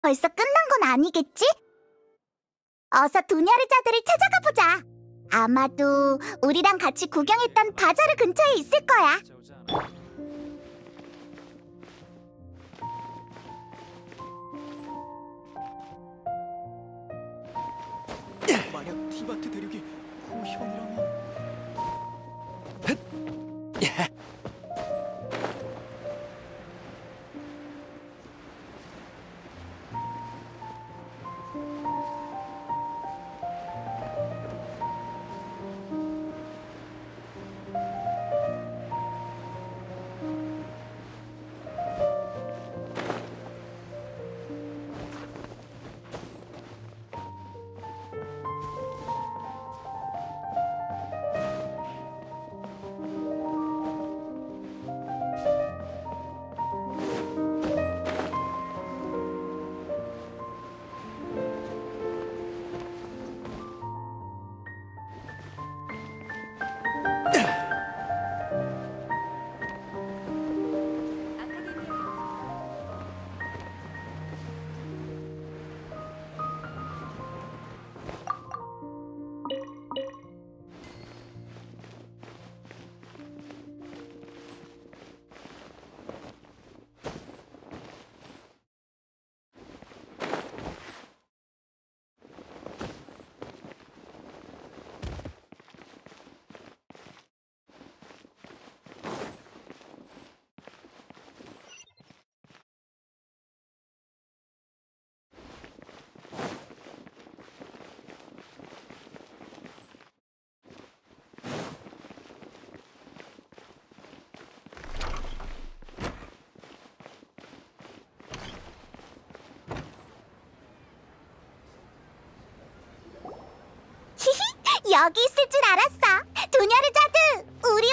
벌써 끝난 건 아니겠지? 어서 두냐르자들을 찾아가 보자. 아마도 우리랑 같이 구경했던 바자르 근처에 있을 거야. 만약 티바트 대륙이 고현이라면... 여기 있을 줄 알았어. 두냐르자드, 우리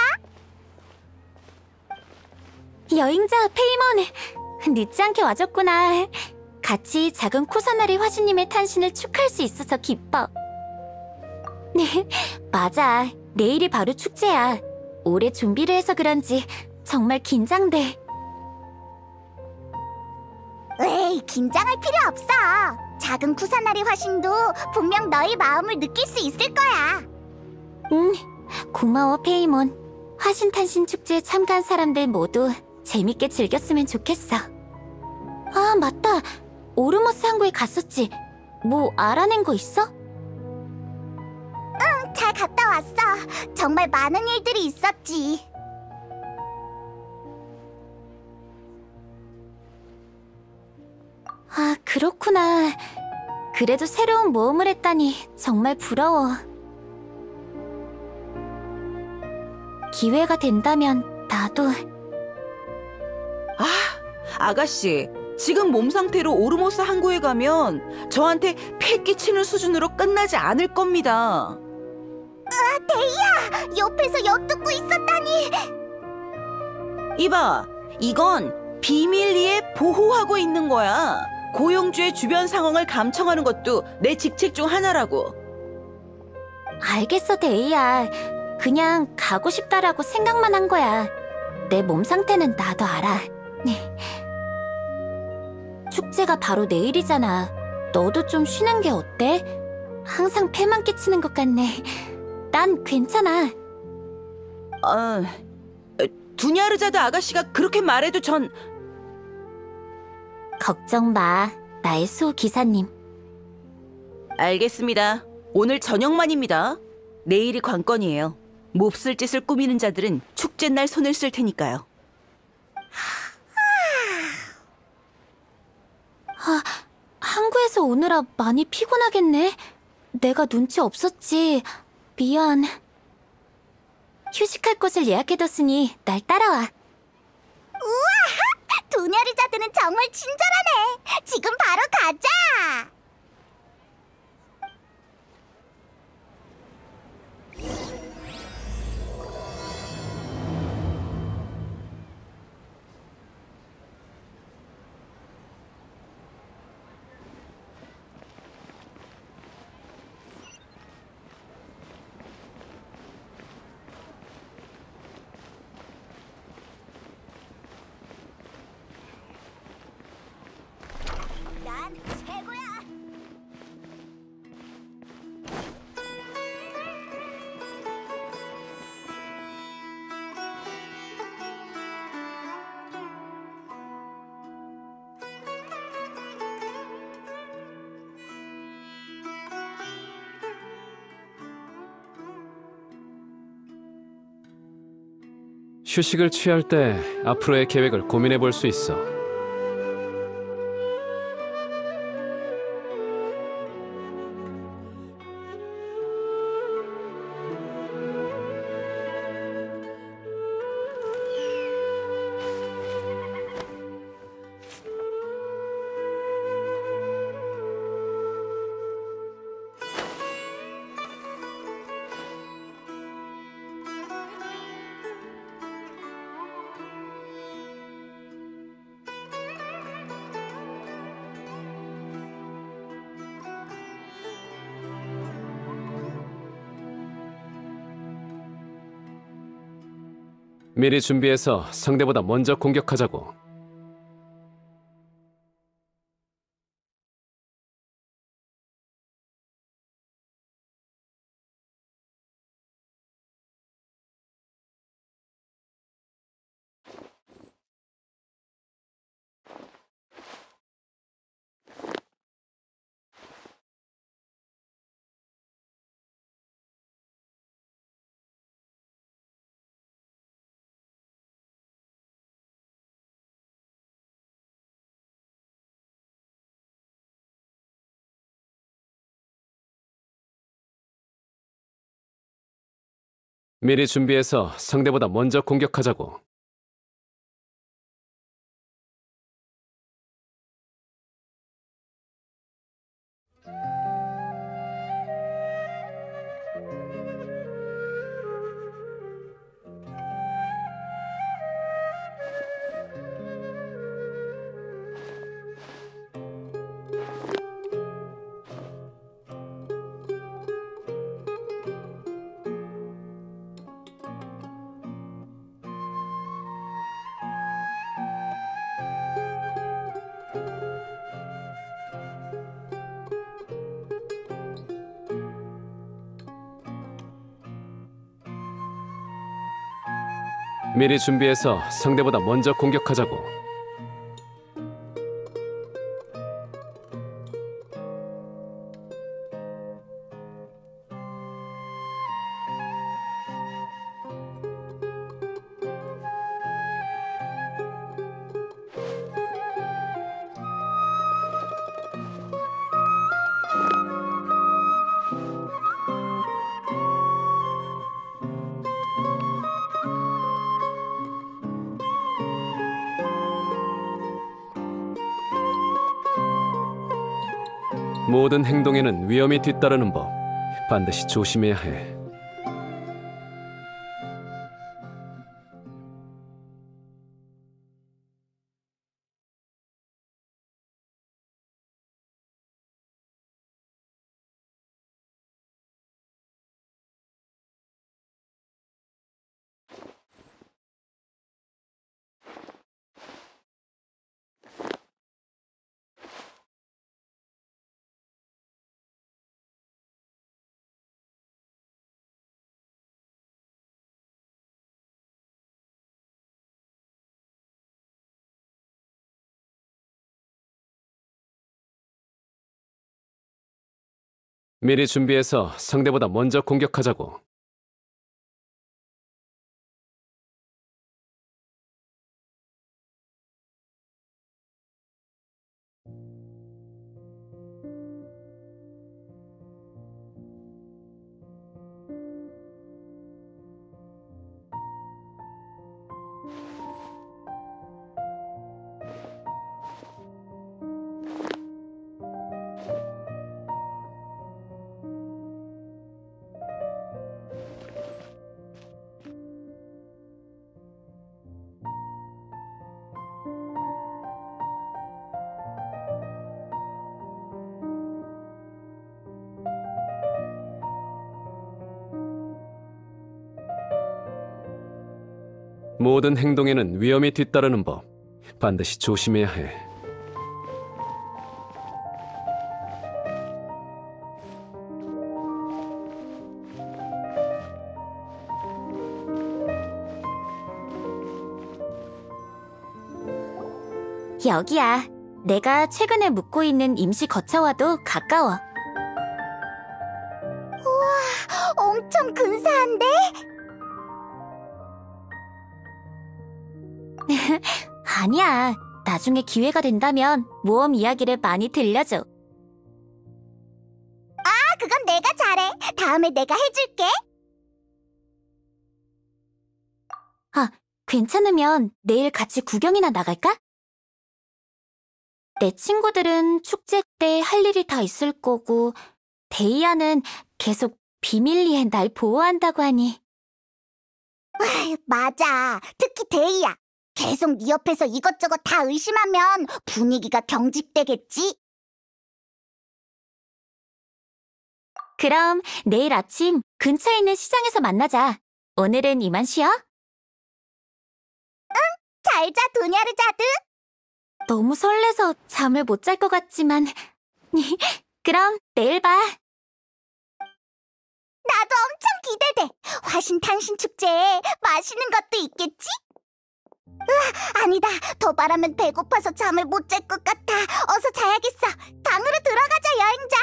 왔어. 여행자 페이몬, 늦지 않게 와줬구나. 같이 작은 쿠사나리 화신님의 탄신을 축하할 수 있어서 기뻐. 네, 맞아. 내일이 바로 축제야. 올해 준비를 해서 그런지 정말 긴장돼. 에이, 긴장할 필요 없어. 작은 쿠사나리 화신도 분명 너희 마음을 느낄 수 있을 거야. 고마워 페이몬. 화신 탄신 축제에 참가한 사람들 모두 재밌게 즐겼으면 좋겠어. 아, 맞다. 오르모스 항구에 갔었지. 뭐 알아낸 거 있어? 응, 잘 갔다 왔어. 정말 많은 일들이 있었지. 아, 그렇구나. 그래도 새로운 모험을 했다니 정말 부러워. 기회가 된다면 나도... 아가씨, 지금 몸 상태로 오르모스 항구에 가면 저한테 패 끼치는 수준으로 끝나지 않을 겁니다. 데이야! 옆에서 엿듣고 있었다니! 이봐, 이건 비밀리에 보호하고 있는 거야. 고용주의 주변 상황을 감청하는 것도 내 직책 중 하나라고. 알겠어, 데이야. 그냥 가고 싶다라고 생각만 한 거야. 내 몸 상태는 나도 알아. 축제가 바로 내일이잖아. 너도 좀 쉬는 게 어때? 항상 패만 끼치는 것 같네. 난 괜찮아. 두냐르자드 아가씨가 그렇게 말해도 전... 걱정 마. 나의 수호 기사님. 알겠습니다. 오늘 저녁만입니다. 내일이 관건이에요. 몹쓸 짓을 꾸미는 자들은 축제날 손을 쓸 테니까요. 항구에서 오느라 많이 피곤하겠네. 내가 눈치 없었지. 미안. 휴식할 곳을 예약해뒀으니 날 따라와. 우와! 두냐르자드는 정말 친절하네. 지금 바로 가자! 난 최고야. 휴식을 취할 때 앞으로의 계획을 고민해 볼 수 있어. 미리 준비해서 상대보다 먼저 공격하자고. 미리 준비해서 상대보다 먼저 공격하자고. 미리 준비해서 상대보다 먼저 공격하자고. 모든 행동에는 위험이 뒤따르는 법. 반드시 조심해야 해. 미리 준비해서 상대보다 먼저 공격하자고. 모든 행동에는 위험이 뒤따르는 법. 반드시 조심해야 해. 여기야. 내가 최근에 묵고 있는 임시 거처와도 가까워. 엄청 근사한데? 아니야. 나중에 기회가 된다면 모험 이야기를 많이 들려줘. 그건 내가 잘해. 다음에 내가 해줄게. 괜찮으면 내일 같이 구경이나 나갈까? 내 친구들은 축제 때 할 일이 다 있을 거고 데이아는 계속 비밀리에 날 보호한다고 하니. 맞아. 특히 데이야. 계속 네 옆에서 이것저것 다 의심하면 분위기가 경직되겠지? 그럼 내일 아침 근처에 있는 시장에서 만나자. 오늘은 이만 쉬어? 잘 자, 도냐르자드. 너무 설레서 잠을 못 잘 것 같지만 그럼 내일 봐. 나도 엄청 기대돼. 화신탄신 축제에 맛있는 것도 있겠지? 아니다. 더 말하면 배고파서 잠을 못 잘 것 같아. 어서 자야겠어. 방으로 들어가자, 여행자.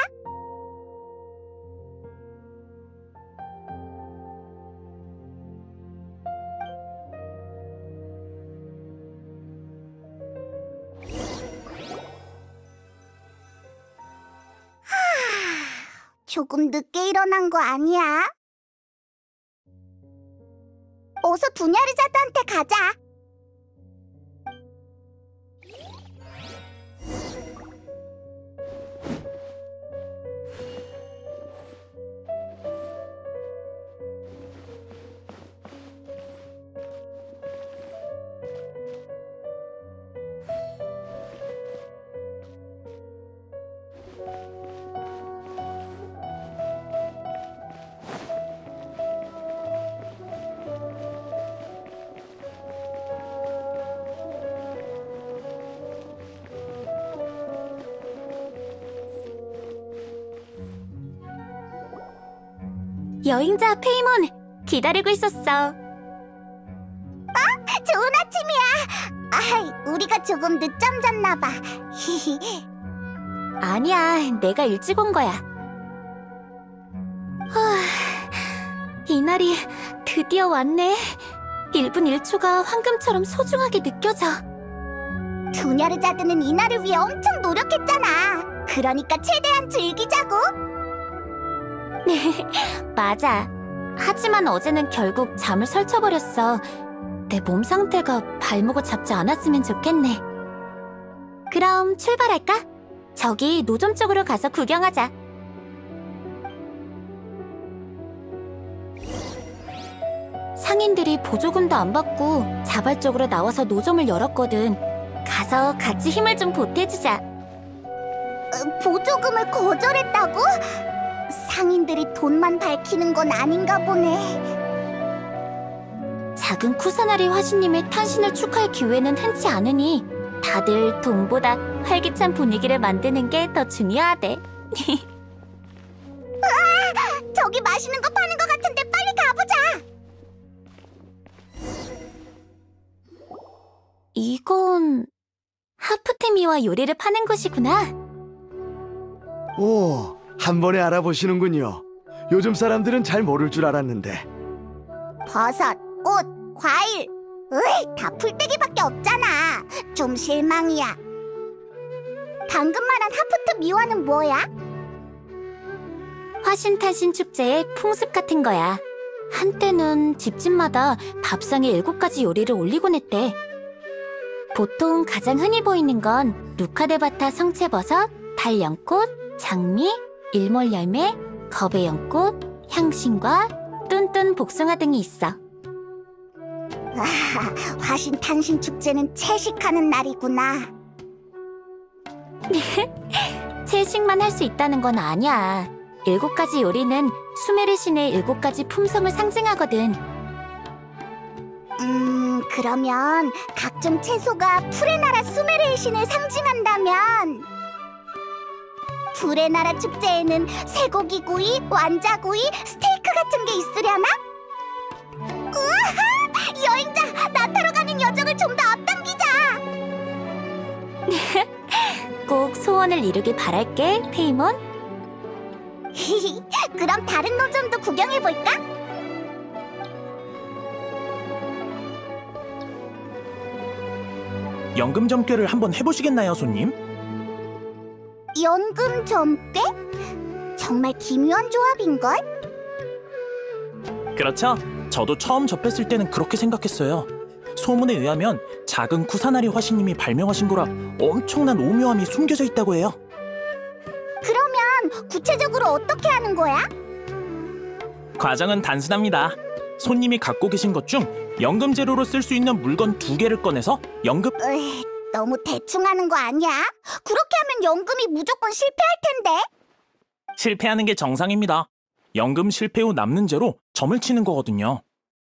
조금 늦게 일어난 거 아니야? 어서 두냐르자드한테 가자. 여행자 페이몬, 기다리고 있었어. 좋은 아침이야. 우리가 조금 늦잠 잤나 봐. 아니야, 내가 일찍 온 거야. 이날이 드디어 왔네. 1분 1초가 황금처럼 소중하게 느껴져. 두냐르자드는 이날을 위해 엄청 노력했잖아. 그러니까 최대한 즐기자고. 맞아. 하지만 어제는 결국 잠을 설쳐버렸어. 내 몸 상태가 발목을 잡지 않았으면 좋겠네. 그럼 출발할까? 저기 노점 쪽으로 가서 구경하자. 상인들이 보조금도 안 받고 자발적으로 나와서 노점을 열었거든. 가서 같이 힘을 좀 보태주자. 보조금을 거절했다고? 상인들이 돈만 밝히는 건 아닌가 보네. 작은 쿠사나리 화신님의 탄신을 축하할 기회는 흔치 않으니 다들 돈보다 활기찬 분위기를 만드는 게 더 중요하대. 저기 맛있는 거 파는 거 같은데 빨리 가보자. 이건 하프테미와 요리를 파는 곳이구나. 오, 한 번에 알아보시는군요. 요즘 사람들은 잘 모를 줄 알았는데. 버섯, 꽃, 과일. 다 풀떼기밖에 없잖아. 좀 실망이야. 방금 말한 하프트 미화는 뭐야? 화신탄신 축제의 풍습 같은 거야. 한때는 집집마다 밥상에 7가지 요리를 올리곤 했대. 보통 가장 흔히 보이는 건 루카데바타 성채버섯, 달연꽃, 장미, 일몰열매, 거베연꽃, 향신과 뚠뚠 복숭아 등이 있어. 화신탄신 축제는 채식하는 날이구나. 채식만 할 수 있다는 건 아니야. 7가지 요리는 수메르 신의 7가지 품성을 상징하거든. 그러면 각종 채소가 풀의 나라 수메르의 신을 상징한다면 불의 나라 축제에는 쇠고기구이, 완자구이, 스테이크 같은 게 있으려나? 우와! 여행자, 나타로 가는 여정을 좀 더 앞당기자! 소원을 이루길 바랄게, 페이몬. 그럼 다른 노점도 구경해볼까? 연금 점괘를 한번 해보시겠나요, 손님? 연금 점괘? 정말 기묘한 조합인걸? 그렇죠. 저도 처음 접했을 때는 그렇게 생각했어요. 소문에 의하면 작은 쿠사나리 화신님이 발명하신 거라 엄청난 오묘함이 숨겨져 있다고 해요. 그러면 구체적으로 어떻게 하는 거야? 과정은 단순합니다. 손님이 갖고 계신 것 중 연금 재료로 쓸 수 있는 물건 2개를 꺼내서 연금... 너무 대충 하는 거 아니야? 그렇게 하면 연금이 무조건 실패할 텐데. 실패하는 게 정상입니다. 연금 실패 후 남는 재로 점을 치는 거거든요.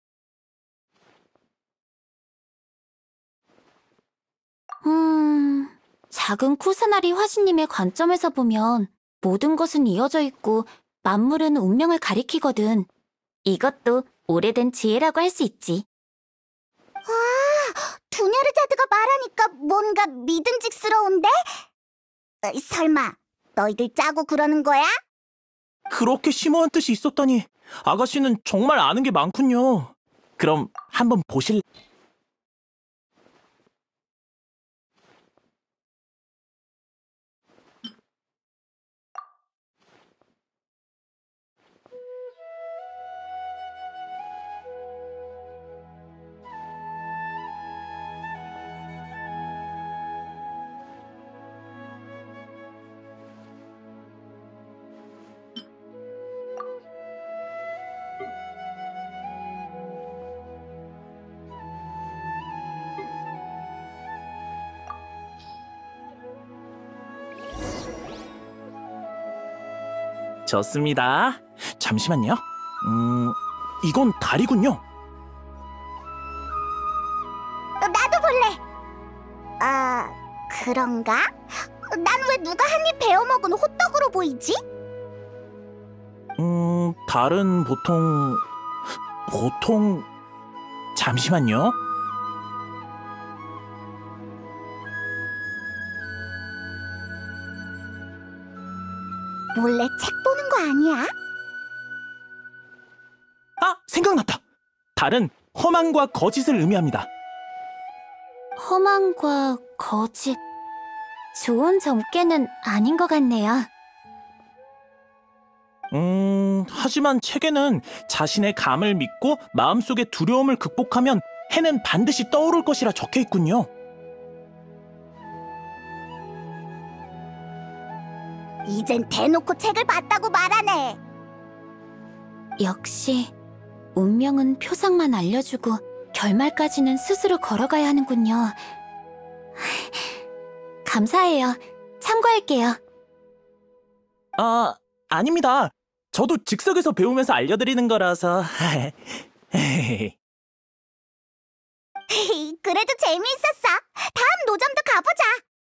작은 쿠사나리 화신님의 관점에서 보면 모든 것은 이어져 있고 만물은 운명을 가리키거든. 이것도 오래된 지혜라고 할 수 있지. 두냐르자드가 말하니까 뭔가 믿음직스러운데? 설마 너희들 짜고 그러는 거야? 그렇게 심오한 뜻이 있었다니. 아가씨는 정말 아는 게 많군요. 그럼 한번 보실... 좋습니다. 잠시만요. 이건 달이군요. 나도 볼래. 그런가? 난 왜 누가 한 입 베어 먹은 호떡으로 보이지? 달은 보통... 잠시만요. 몰래 책 보는 거 아니야? 아! 생각났다! 달은 험함과 거짓을 의미합니다. 험함과 거짓. 좋은 점괘는 아닌 것 같네요. 하지만 책에는 자신의 감을 믿고 마음속의 두려움을 극복하면 해는 반드시 떠오를 것이라 적혀 있군요. 이젠 대놓고 책을 봤다고 말하네. 역시 운명은 표상만 알려주고 결말까지는 스스로 걸어가야 하는군요. 감사해요. 참고할게요. 아닙니다. 저도 즉석에서 배우면서 알려드리는 거라서... 그래도 재미있었어. 다음 노점도 가보자.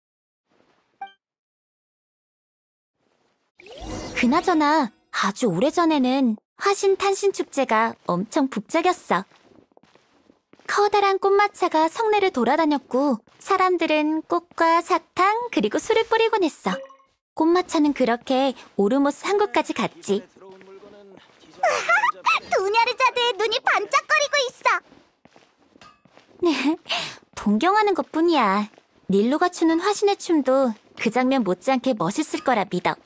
그나저나 아주 오래전에는 화신 탄신 축제가 엄청 북적였어. 커다란 꽃마차가 성내를 돌아다녔고 사람들은 꽃과 사탕 그리고 술을 뿌리곤 했어. 꽃마차는 그렇게 오르모스 항구까지 갔지. 두냐르자드의 눈이 반짝거리고 있어. 동경하는 것뿐이야. 닐로가 추는 화신의 춤도 그 장면 못지않게 멋있을 거라 믿어.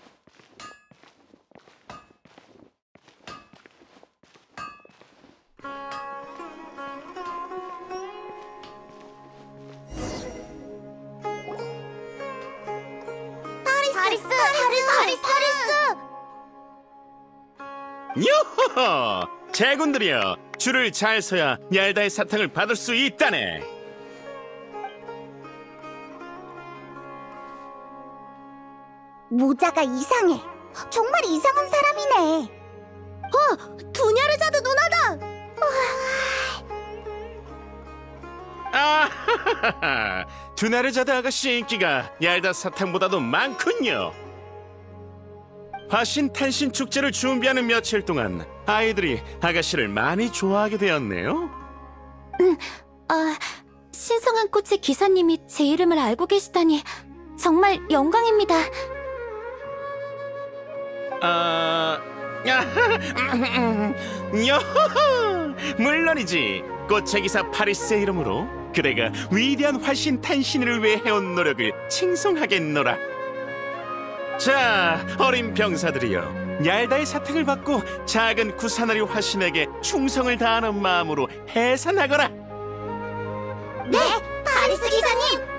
파리스! 요호호! 제군들이여, 줄을 잘 서야 얄다의 사탕을 받을 수 있다네. 모자가 이상해. 정말 이상한 사람이네. 두냐르자드 누나다! 아하하하! 두나르자드 아가씨의 인기가 얄다 사탕보다도 많군요. 화신 탄신 축제를 준비하는 며칠 동안 아이들이 아가씨를 많이 좋아하게 되었네요. 신성한 꽃의 기사님이 제 이름을 알고 계시다니 정말 영광입니다. 여호호! 물론이지. 꽃의 기사 파리스의 이름으로 그대가 위대한 화신 탄신을 위해 해온 노력을 칭송하겠노라. 자, 어린 병사들이여, 얄다의 사탕을 받고 작은 구사나리 화신에게 충성을 다하는 마음으로 해산하거라. 네, 파리스 기사님.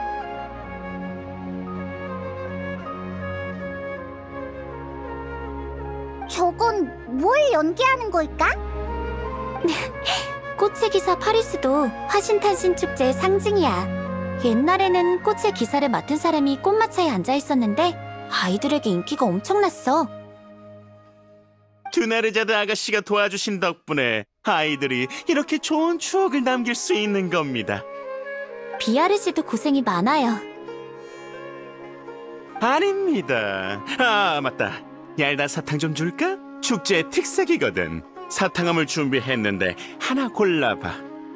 저건 뭘 연기하는 걸까? 꽃의 기사 파리스도 화신탄신 축제의 상징이야. 옛날에는 꽃의 기사를 맡은 사람이 꽃마차에 앉아 있었는데 아이들에게 인기가 엄청났어. 두나르자드 아가씨가 도와주신 덕분에 아이들이 이렇게 좋은 추억을 남길 수 있는 겁니다. 비아르 씨도 고생이 많아요. 아닙니다. 아, 맞다. 얄다 사탕 좀 줄까? 축제의 특색이거든. 사탕함을 준비했는데 하나 골라봐.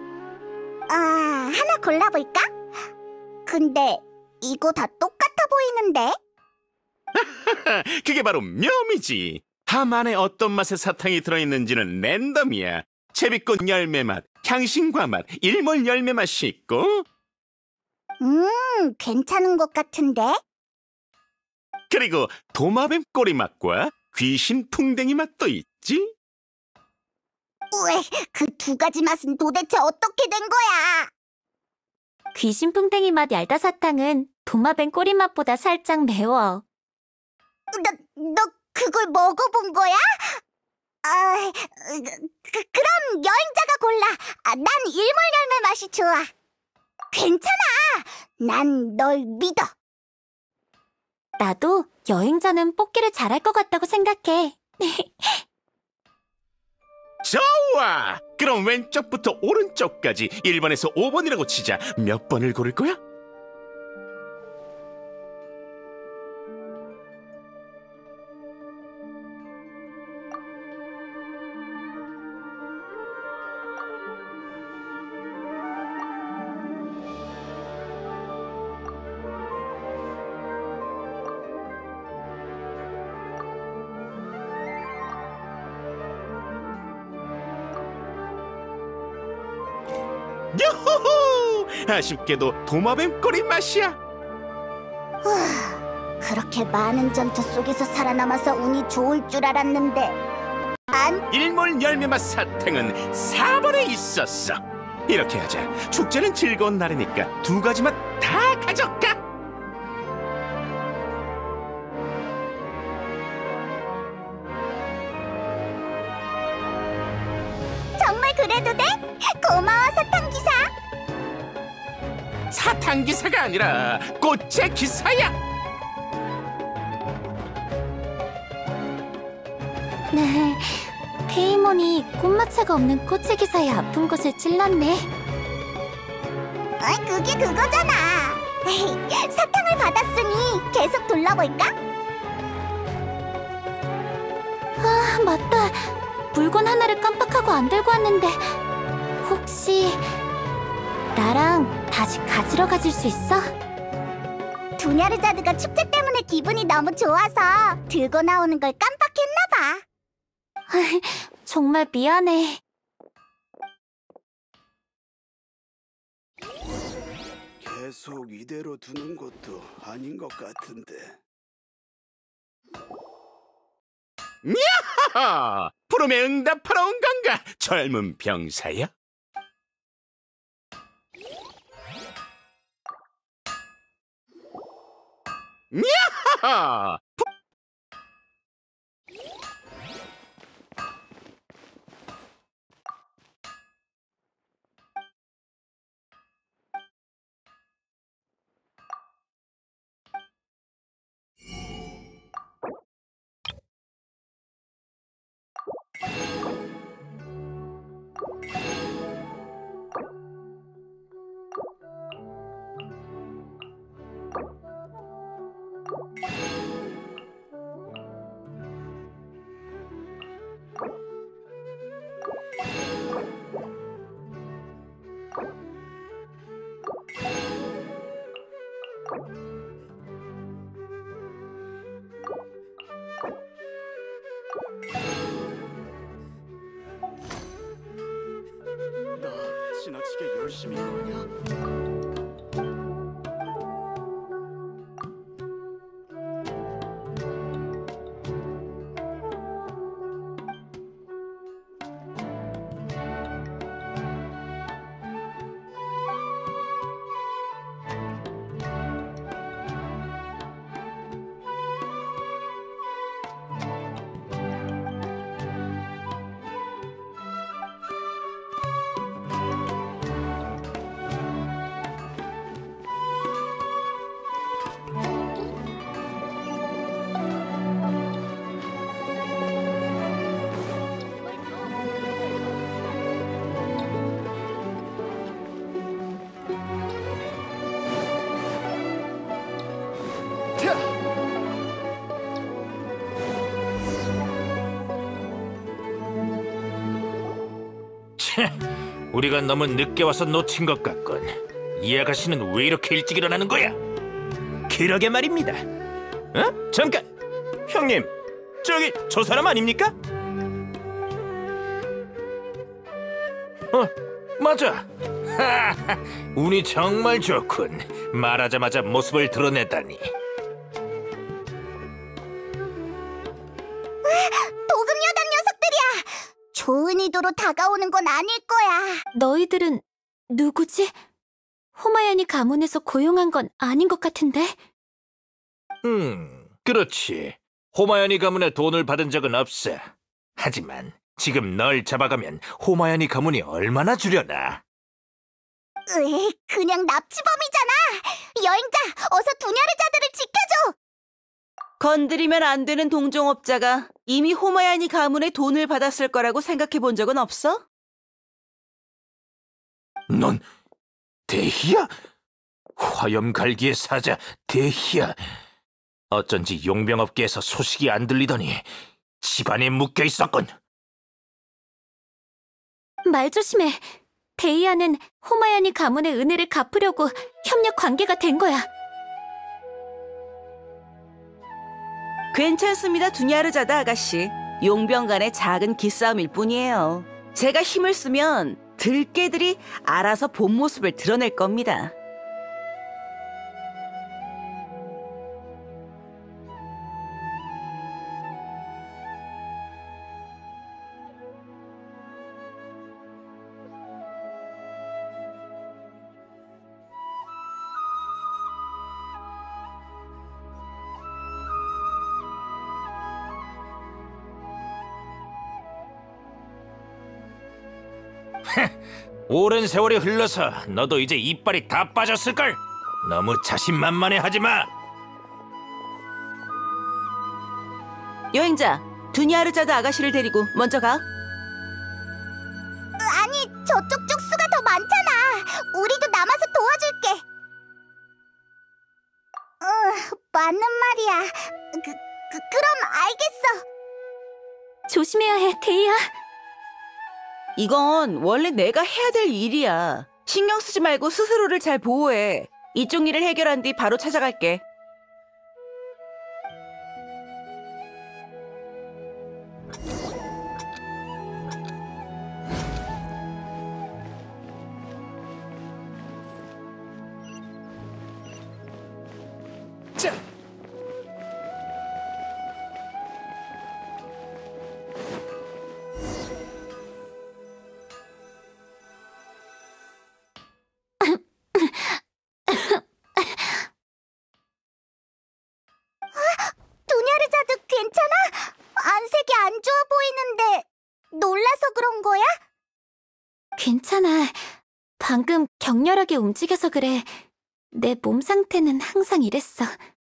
하나 골라볼까? 근데 이거 다 똑같아 보이는데? 그게 바로 묘미지. 함 안에 어떤 맛의 사탕이 들어있는지는 랜덤이야. 제비꽃 열매 맛, 향신과 맛, 일몰 열매 맛이 있고, 괜찮은 것 같은데? 그리고 도마뱀 꼬리 맛과 귀신 풍뎅이 맛도 있지. 왜, 그 두 가지 맛은 도대체 어떻게 된 거야? 귀신풍뎅이 맛 얄다 사탕은 도마뱀 꼬리 맛보다 살짝 매워. 너 그걸 먹어본 거야? 그럼 여행자가 골라. 난 일몰 열매 맛이 좋아. 괜찮아. 난 널 믿어. 나도 여행자는 뽑기를 잘할 것 같다고 생각해. 좋아! 그럼 왼쪽부터 오른쪽까지 1번에서 5번이라고 치자. 몇 번을 고를 거야? 요호호! 아쉽게도 도마뱀 꼬리 맛이야. 그렇게 많은 전투 속에서 살아남아서 운이 좋을 줄 알았는데. 일몰 열매 맛 사탕은 4번에 있었어. 이렇게 하자. 축제는 즐거운 날이니까 두 가지 맛 다 가져가. 정말 그래도 돼? 고마워, 사탕기사. 사탕 기사가 아니라 꽃의 기사야. 네, 페이몬이 꽃마차가 없는 꽃의 기사의 아픈 곳을 찔렀네. 그게 그거잖아. 사탕을 받았으니 계속 둘러볼까? 아, 맞다. 물건 하나를 깜빡하고 안 들고 왔는데 혹시 나랑 다시 가지러 가줄 수 있어? 두냐르자드가 축제 때문에 기분이 너무 좋아서 들고 나오는 걸 깜빡했나 봐. 정말 미안해. 계속 이대로 두는 것도 아닌 것 같은데. 야하하! 부름에 응답하러 온 건가? 젊은 병사야? 야하하! 우리가 너무 늦게 와서 놓친 것 같군. 이 아가씨는 왜 이렇게 일찍 일어나는 거야? 그러게 말입니다. 잠깐! 형님, 저기 저 사람 아닙니까? 맞아. 운이 정말 좋군. 말하자마자 모습을 드러내다니. 도금여단 녀석들이야. 좋은 의도로 다가오는 건 아닐 거야. 너희들은 누구지? 호마야니 가문에서 고용한 건 아닌 것 같은데? 그렇지. 호마야니 가문에 돈을 받은 적은 없어. 하지만 지금 널 잡아가면 호마야니 가문이 얼마나 주려나? 그냥 납치범이잖아. 여행자, 어서 두냐르자들을 지켜줘. 건드리면 안 되는 동종업자가 이미 호마야니 가문의 돈을 받았을 거라고 생각해 본 적은 없어? 넌 대희야? 화염갈기의 사자 대희야. 어쩐지 용병업계에서 소식이 안 들리더니 집안에 묶여 있었군. 말 조심해. 데이아는 호마야니 가문의 은혜를 갚으려고 협력 관계가 된 거야. 괜찮습니다, 두냐르자다 아가씨. 용병 간의 작은 기싸움일 뿐이에요. 제가 힘을 쓰면 들깨들이 알아서 본 모습을 드러낼 겁니다. 오랜 세월이 흘러서 너도 이제 이빨이 다 빠졌을걸? 너무 자신만만해 하지마. 여행자, 두냐르자다 아가씨를 데리고 먼저 가. 아니, 저쪽 쪽수가 더 많잖아. 우리도 남아서 도와줄게. 맞는 말이야. 그럼 알겠어. 조심해야 해, 데이아. 이건 원래 내가 해야 될 일이야. 신경 쓰지 말고 스스로를 잘 보호해. 이쪽 일을 해결한 뒤 바로 찾아갈게. 자. 두냐르자도 괜찮아? 안색이 안 좋아 보이는데 놀라서 그런 거야? 괜찮아. 방금 격렬하게 움직여서 그래. 내 몸 상태는 항상 이랬어.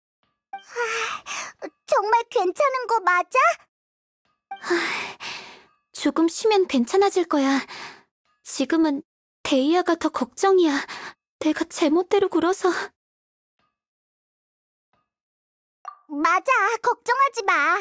정말 괜찮은 거 맞아? 조금 쉬면 괜찮아질 거야. 지금은 데이아가 더 걱정이야. 내가 제멋대로 굴어서. 맞아, 걱정하지 마.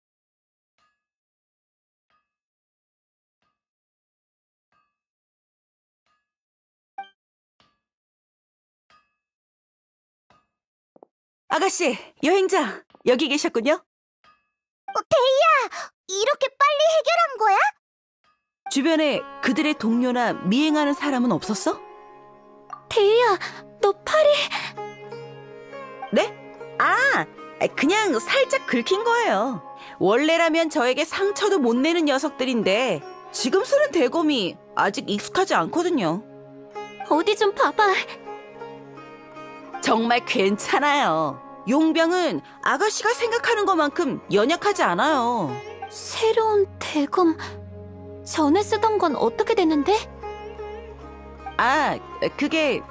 아가씨, 여행자, 여기 계셨군요. 데이야, 이렇게 빨리 해결한 거야? 주변에 그들의 동료나 미행하는 사람은 없었어? 데이아, 너 팔이... 네? 그냥 살짝 긁힌 거예요. 원래라면 저에게 상처도 못 내는 녀석들인데 지금 쓰는 대검이 아직 익숙하지 않거든요. 어디 좀 봐봐. 정말 괜찮아요. 용병은 아가씨가 생각하는 것만큼 연약하지 않아요. 새로운 대검... 전에 쓰던 건 어떻게 됐는데? 그게...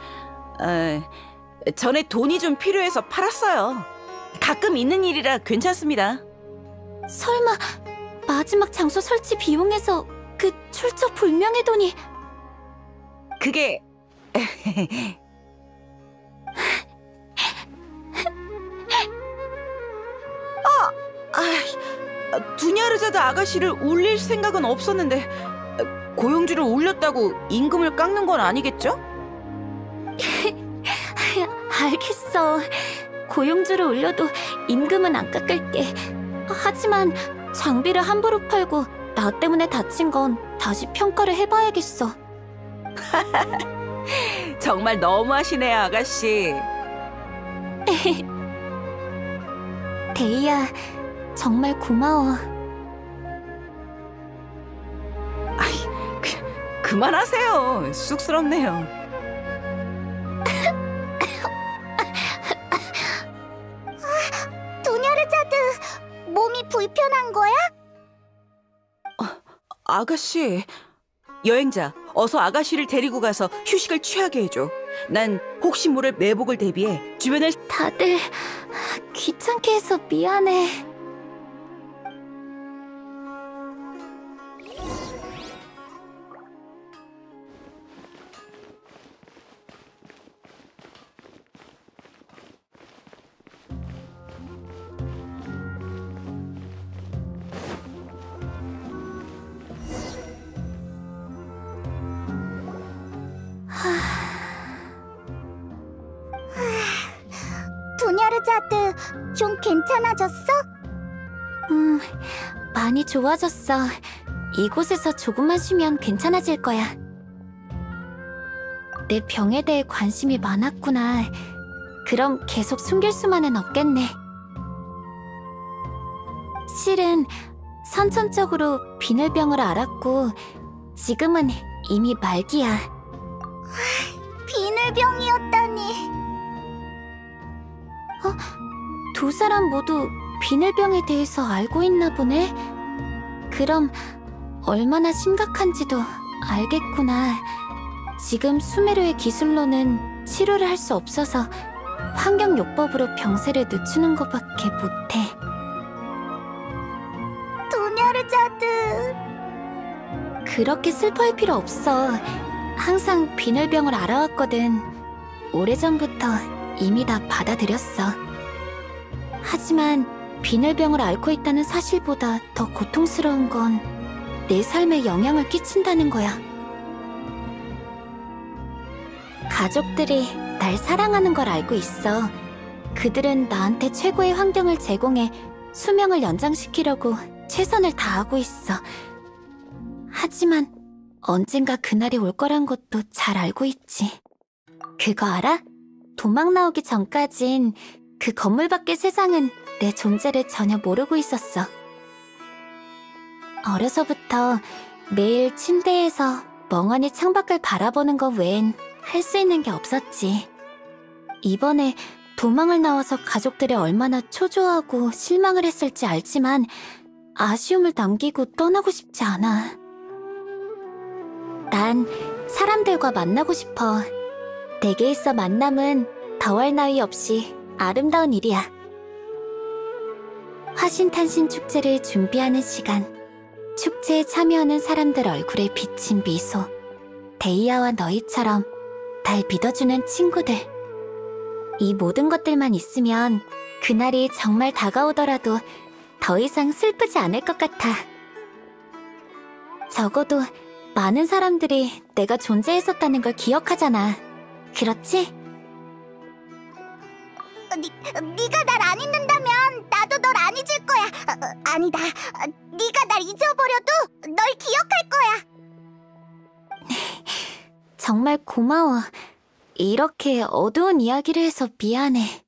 전에 돈이 좀 필요해서 팔았어요. 가끔 있는 일이라 괜찮습니다. 설마 마지막 장소 설치 비용에서 그 출처 불명의 돈이... 그게... 두냐르자다 아가씨를 울릴 생각은 없었는데 고용주를 올렸다고 임금을 깎는 건 아니겠죠? 알겠어. 고용주를 올려도 임금은 안 깎을게. 하지만 장비를 함부로 팔고 나 때문에 다친 건 다시 평가를 해봐야겠어. 정말 너무하시네요, 아가씨. 데이야, 정말 고마워. 그만하세요. 쑥스럽네요. 도냐르자드, 몸이 불편한 거야? 아가씨, 여행자, 어서 아가씨를 데리고 가서 휴식을 취하게 해줘. 난 혹시 모를 매복을 대비해 주변을... 다들 귀찮게 해서 미안해. 도냐르자드, 좀 괜찮아졌어? 많이 좋아졌어. 이곳에서 조금만 쉬면 괜찮아질 거야. 내 병에 대해 관심이 많았구나. 그럼 계속 숨길 수만은 없겠네. 실은 선천적으로 비늘병을 앓았고 지금은 이미 말기야. 비늘병이었다니. 두 사람 모두 비늘병에 대해서 알고 있나 보네? 그럼 얼마나 심각한지도 알겠구나. 지금 수메르의 기술로는 치료를 할 수 없어서 환경요법으로 병세를 늦추는 것밖에 못해. 도냐르자드. 그렇게 슬퍼할 필요 없어. 항상 비늘병을 알아왔거든. 오래전부터 이미 다 받아들였어. 하지만 비늘병을 앓고 있다는 사실보다 더 고통스러운 건 내 삶에 영향을 끼친다는 거야. 가족들이 날 사랑하는 걸 알고 있어. 그들은 나한테 최고의 환경을 제공해 수명을 연장시키려고 최선을 다하고 있어. 하지만 언젠가 그날이 올 거란 것도 잘 알고 있지. 그거 알아? 도망 나오기 전까진 그 건물 밖의 세상은 내 존재를 전혀 모르고 있었어. 어려서부터 매일 침대에서 멍하니 창밖을 바라보는 것 외엔 할 수 있는 게 없었지. 이번에 도망을 나와서 가족들이 얼마나 초조하고 실망을 했을지 알지만 아쉬움을 남기고 떠나고 싶지 않아. 난 사람들과 만나고 싶어. 내게 있어 만남은 더할 나위 없이 아름다운 일이야. 화신탄신 축제를 준비하는 시간. 축제에 참여하는 사람들 얼굴에 비친 미소. 데이아와 너희처럼 날 믿어주는 친구들. 이 모든 것들만 있으면 그날이 정말 다가오더라도 더 이상 슬프지 않을 것 같아. 적어도 많은 사람들이 내가 존재했었다는 걸 기억하잖아. 그렇지? 네가 날 안 잊는다면 나도 널 안 잊을 거야. 아니다. 네가 날 잊어버려도 널 기억할 거야. 정말 고마워. 이렇게 어두운 이야기를 해서 미안해.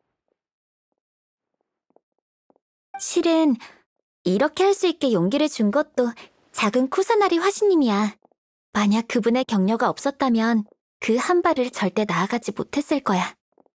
실은 이렇게 할 수 있게 용기를 준 것도 작은 쿠사나리 화신님이야. 만약 그분의 격려가 없었다면 그 한 발을 절대 나아가지 못했을 거야.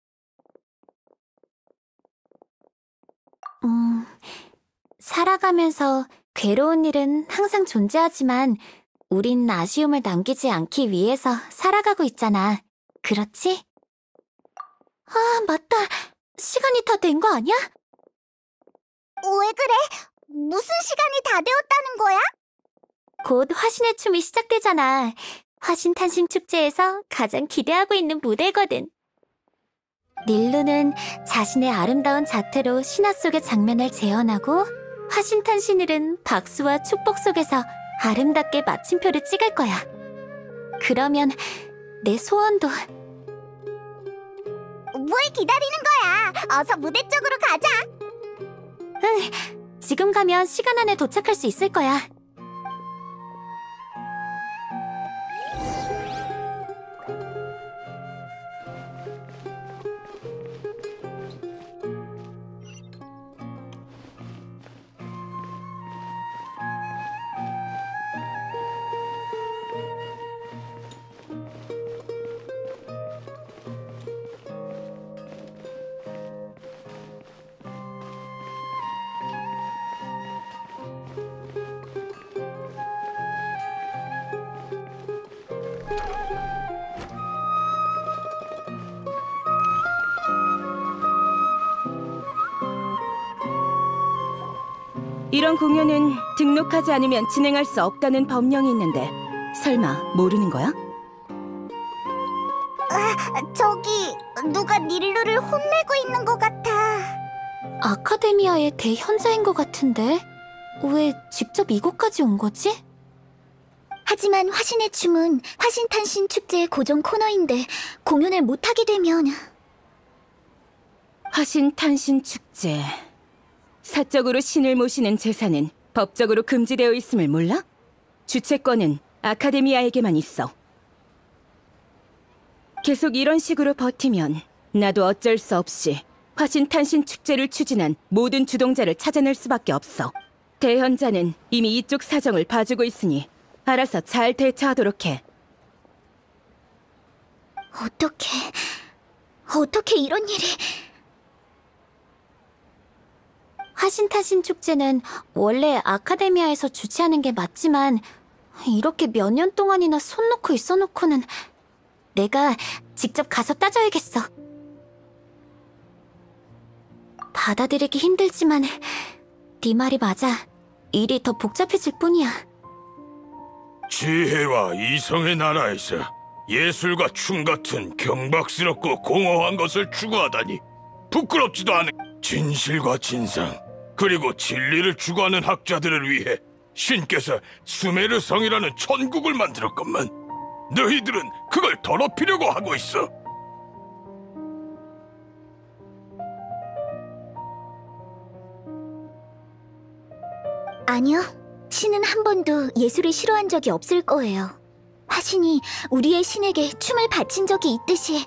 살아가면서 괴로운 일은 항상 존재하지만 우린 아쉬움을 남기지 않기 위해서 살아가고 있잖아. 그렇지? 아, 맞다. 시간이 다 된 거 아니야? 왜 그래? 무슨 시간이 다 되었다는 거야? 곧 화신의 춤이 시작되잖아. 화신탄신 축제에서 가장 기대하고 있는 무대거든. 닐루는 자신의 아름다운 자태로 신화 속의 장면을 재현하고 화신탄신일은 박수와 축복 속에서 아름답게 마침표를 찍을 거야. 그러면 내 소원도. 뭘 기다리는 거야? 어서 무대 쪽으로 가자. 응, 지금 가면 시간 안에 도착할 수 있을 거야. 이런 공연은 등록하지 않으면 진행할 수 없다는 법령이 있는데 설마 모르는 거야? 저기 누가 닐루를 혼내고 있는 것 같아. 아카데미아의 대현자인 것 같은데 왜 직접 이곳까지 온 거지? 하지만 화신의 춤은 화신탄신 축제의 고정 코너인데 공연을 못하게 되면. 화신탄신 축제. 사적으로 신을 모시는 제사는 법적으로 금지되어 있음을 몰라? 주최권은 아카데미아에게만 있어. 계속 이런 식으로 버티면 나도 어쩔 수 없이 화신탄신 축제를 추진한 모든 주동자를 찾아낼 수밖에 없어. 대현자는 이미 이쪽 사정을 봐주고 있으니 알아서 잘 대처하도록 해. 어떻게 이런 일이... 화신탄신 축제는 원래 아카데미아에서 주최하는 게 맞지만 이렇게 몇 년 동안이나 손 놓고 있어놓고는 내가 직접 가서 따져야겠어. 받아들이기 힘들지만 네 말이 맞아. 일이 더 복잡해질 뿐이야. 지혜와 이성의 나라에서 예술과 춤 같은 경박스럽고 공허한 것을 추구하다니 부끄럽지도 않은. 진실과 진상 그리고 진리를 추구하는 학자들을 위해 신께서 수메르 성이라는 천국을 만들었건만 너희들은 그걸 더럽히려고 하고 있어. 아니요. 신은 한 번도 예술을 싫어한 적이 없을 거예요. 화신이 우리의 신에게 춤을 바친 적이 있듯이.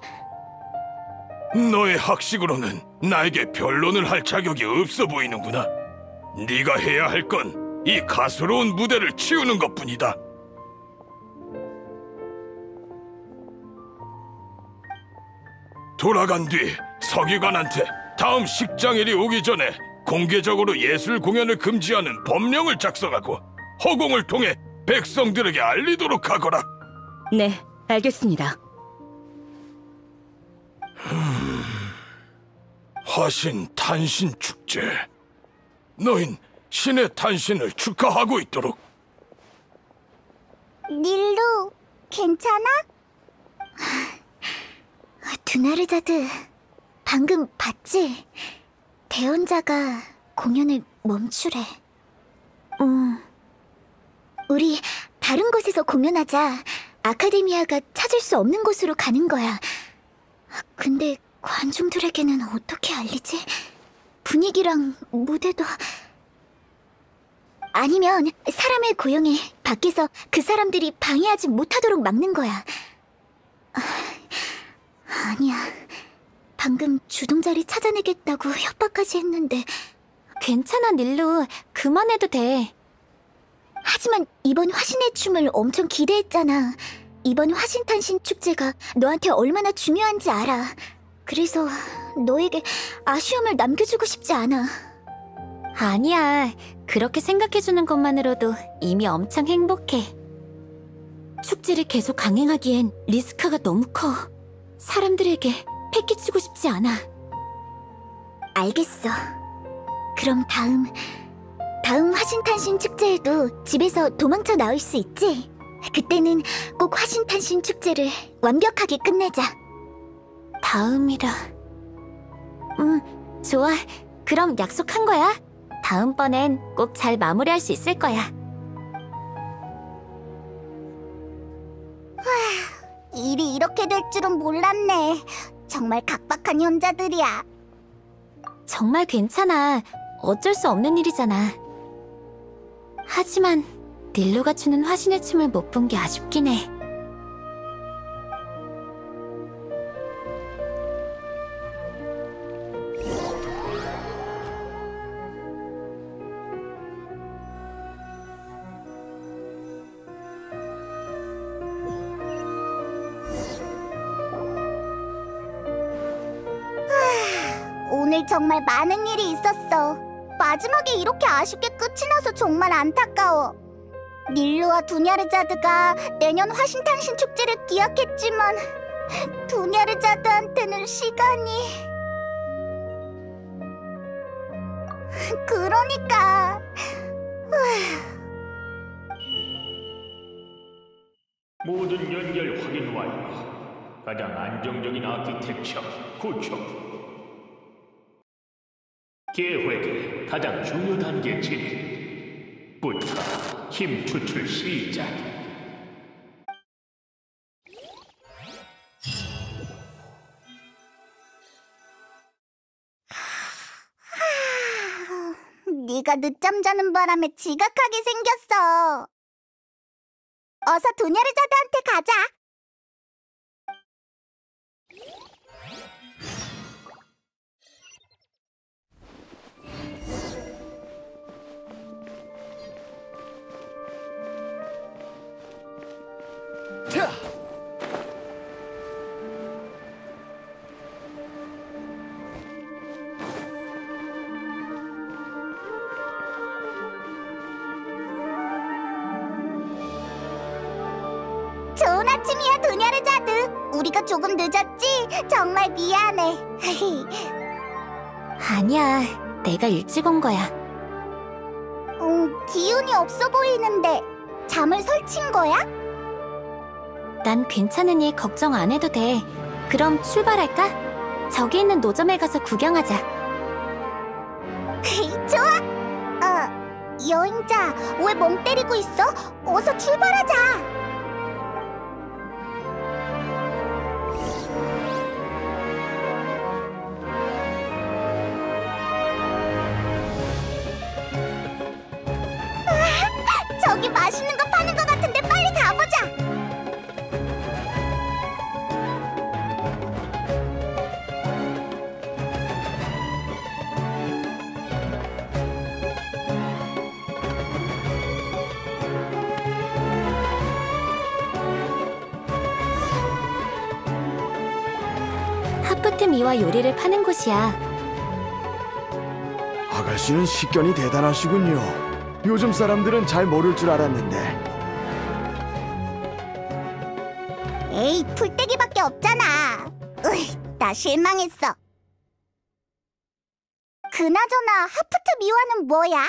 너의 학식으로는 나에게 변론을 할 자격이 없어 보이는구나. 네가 해야 할 건 이 가소로운 무대를 치우는 것뿐이다. 돌아간 뒤 서기관한테 다음 식장일이 오기 전에 공개적으로 예술 공연을 금지하는 법령을 작성하고 허공을 통해 백성들에게 알리도록 하거라. 네, 알겠습니다. 화신 탄신 축제. 너흰 신의 탄신을 축하하고 있도록. 닐루, 괜찮아? 두나르자드, 방금 봤지? 대언자가 공연을 멈추래. 우리 다른 곳에서 공연하자. 아카데미아가 찾을 수 없는 곳으로 가는 거야. 근데 관중들에게는 어떻게 알리지? 분위기랑 무대도... 아니면 사람을 고용해 밖에서 그 사람들이 방해하지 못하도록 막는 거야. 아니야. 방금 주동자를 찾아내겠다고 협박까지 했는데. 괜찮아, 닐루. 그만해도 돼. 하지만 이번 화신의 춤을 엄청 기대했잖아. 이번 화신탄신 축제가 너한테 얼마나 중요한지 알아. 그래서 너에게 아쉬움을 남겨주고 싶지 않아. 아니야. 그렇게 생각해주는 것만으로도 이미 엄청 행복해. 축제를 계속 강행하기엔 리스크가 너무 커. 사람들에게 패기치고 싶지 않아. 알겠어. 그럼 다음 화신탄신 축제에도 집에서 도망쳐 나올 수 있지? 그때는 꼭 화신탄신 축제를 완벽하게 끝내자. 다음이라. 좋아. 그럼 약속한 거야. 다음번엔 꼭 잘 마무리할 수 있을 거야. 일이 이렇게 될 줄은 몰랐네. 정말 각박한 현자들이야. 정말 괜찮아. 어쩔 수 없는 일이잖아. 하지만 닐로가 추는 화신의 춤을 못 본 게 아쉽긴 해. 오늘 정말 많은 일이 있었어. 마지막에 이렇게 아쉽게 끝이 나서 정말 안타까워. 닐루와 두냐르자드가 내년 화신탄신 축제를 기약했지만 두냐르자드한테는 시간이... 그러니까... 모든 연결 확인 완료. 가장 안정적인 아키텍처 구축. 계획의 가장 중요 단계 진입부터 힘 추출 시작. 네가 늦잠 자는 바람에 지각하게 생겼어. 어서 두냐르자드한테 가자. 좋은 아침이야, 두냐르자드. 우리가 조금 늦었지? 정말 미안해. 아니야, 내가 일찍 온 거야. 기운이 없어 보이는데 잠을 설친 거야? 난 괜찮으니 걱정 안 해도 돼. 그럼 출발할까? 저기 있는 노점에 가서 구경하자. 좋아! 여행자, 왜 멍 때리고 있어? 어서 출발하자! 저기 맛있는 거 파는 거 같은데 빨리 가보자! 하프트 미와 요리를 파는 곳이야. 아가씨는 식견이 대단하시군요. 요즘 사람들은 잘 모를 줄 알았는데. 에이, 풀떼기밖에 없잖아. 나 실망했어. 그나저나 하프트 미화는 뭐야?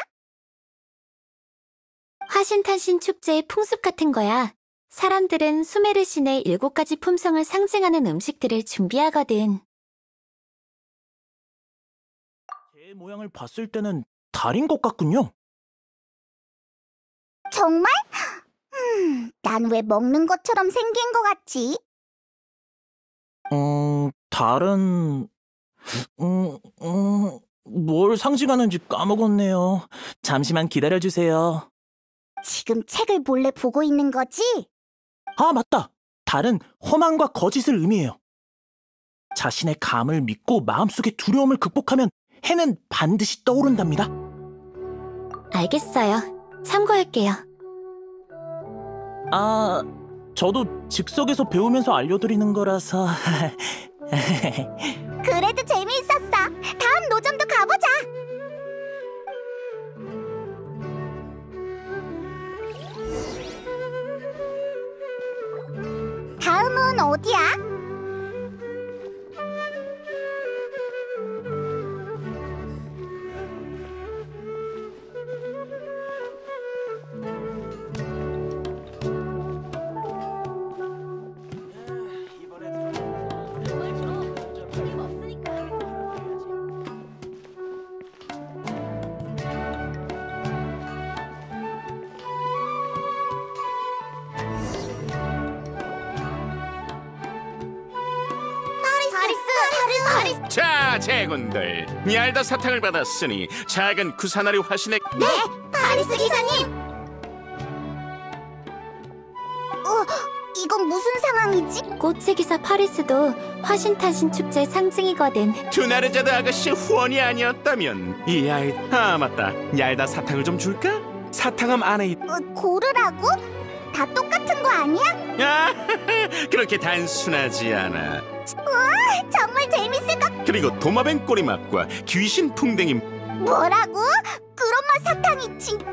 화신탄신 축제의 풍습 같은 거야. 사람들은 수메르 신의 7가지 품성을 상징하는 음식들을 준비하거든. 개 모양을 봤을 때는 달인 것 같군요. 정말? 난 왜 먹는 것처럼 생긴 것 같지? 달은... 뭘 상징하는지 까먹었네요. 잠시만 기다려주세요. 지금 책을 몰래 보고 있는 거지? 아, 맞다! 달은 허망과 거짓을 의미해요. 자신의 감을 믿고 마음속의 두려움을 극복하면 해는 반드시 떠오른답니다. 알겠어요. 참고할게요. 아, 저도 즉석에서 배우면서 알려드리는 거라서... 그래도 재미있었어. 다음 노점도 가보자. 다음은 어디야? 자, 제군들, 얄다 사탕을 받았으니 작은 쿠사나리 화신의 네, 파리스 기사님. 이건 무슨 상황이지? 꽃의 기사 파리스도 화신탄신 축제의 상징이거든. 투나르자드 아가씨 후원이 아니었다면 이 아이 맞다, 얄다 사탕을 좀 줄까? 사탕함 안에 고르라고? 다 똑같은 거 아니야? 그렇게 단순하지 않아. 우와, 정말 재밌을 것. 그리고 도마뱀 꼬리맛과 귀신 풍뎅이. 뭐라고? 그런 맛 사탕이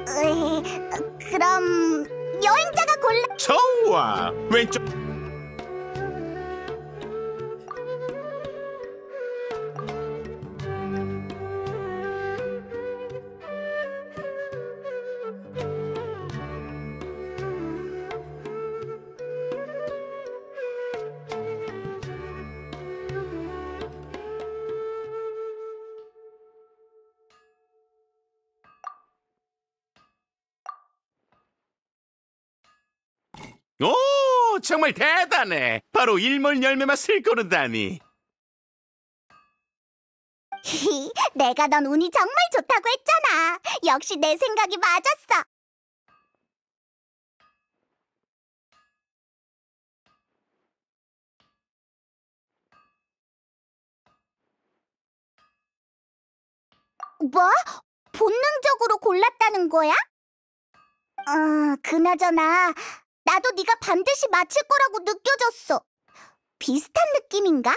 그럼 여행자가 골라. 좋아. 왼쪽. 오, 정말 대단해. 바로 일몰 열매 맛을 고르다니. 내가 넌 운이 정말 좋다고 했잖아. 역시 내 생각이 맞았어. 뭐? 본능적으로 골랐다는 거야? 그나저나 나도 네가 반드시 맞힐 거라고 느껴졌어. 비슷한 느낌인가?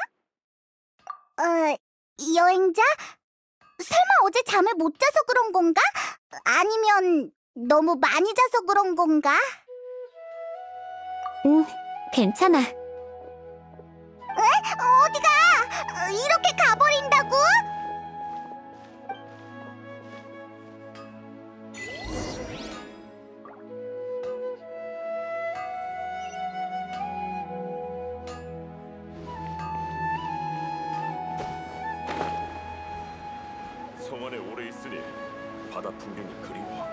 여행자? 설마 어제 잠을 못 자서 그런 건가? 아니면 너무 많이 자서 그런 건가? 괜찮아. 에? 어디가? 이렇게 가버린다고? 성안에 오래 있으니 바다 풍경이 그리워.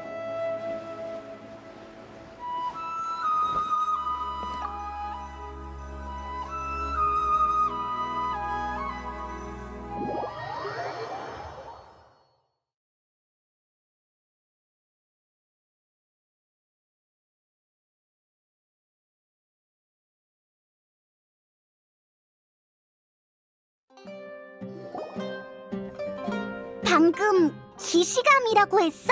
방금 기시감이라고 했어?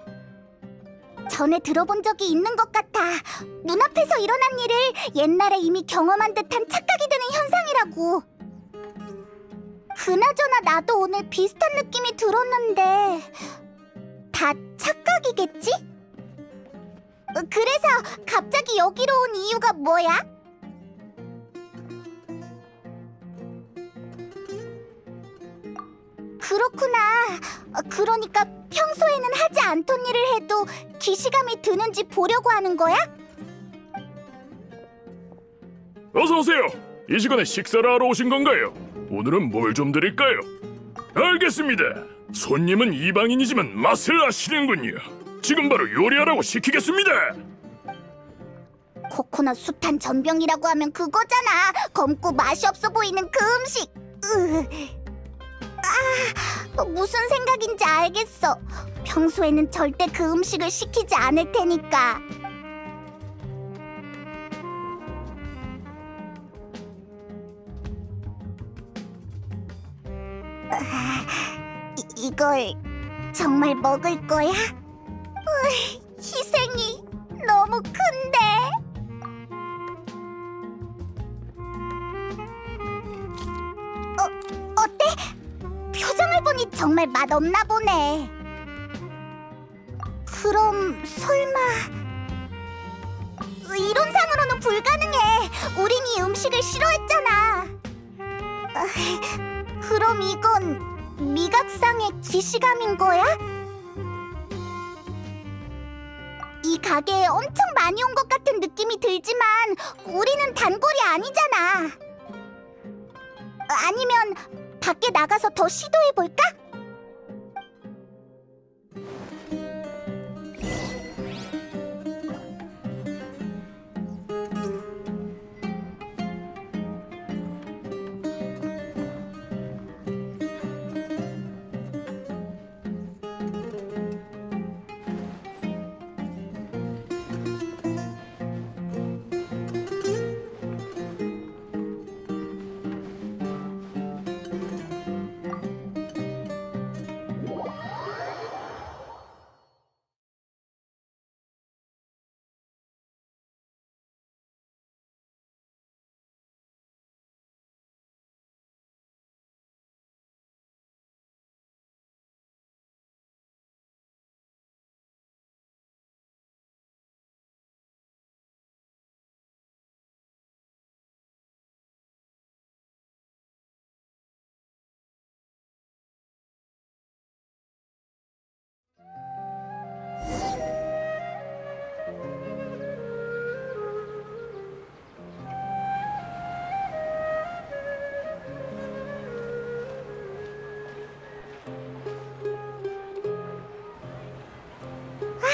전에 들어본 적이 있는 것 같아. 눈앞에서 일어난 일을 옛날에 이미 경험한 듯한 착각이 드는 현상이라고. 그나저나 나도 오늘 비슷한 느낌이 들었는데 다 착각이겠지? 그래서 갑자기 여기로 온 이유가 뭐야? 그렇구나. 그러니까 평소에는 하지 않던 일을 해도 기시감이 드는지 보려고 하는 거야? 어서 오세요. 이 시간에 식사를 하러 오신 건가요? 오늘은 뭘 좀 드릴까요? 알겠습니다. 손님은 이방인이지만 맛을 아시는군요. 지금 바로 요리하라고 시키겠습니다. 코코넛 수탄 전병이라고 하면 그거잖아. 검고 맛이 없어 보이는 그 음식. 무슨 생각인지 알겠어. 평소에는 절대 그 음식을 시키지 않을 테니까. 이걸 정말 먹을 거야? 희생이 너무 큰데. 어때? 표정을 보니 정말 맛없나 보네. 그럼 설마 이론상으로는 불가능해. 우린 이 음식을 싫어했잖아. 그럼 이건 미각상의 기시감인 거야? 이 가게에 엄청 많이 온 것 같은 느낌이 들지만 우리는 단골이 아니잖아. 아니면 밖에 나가서 더 시도해볼까?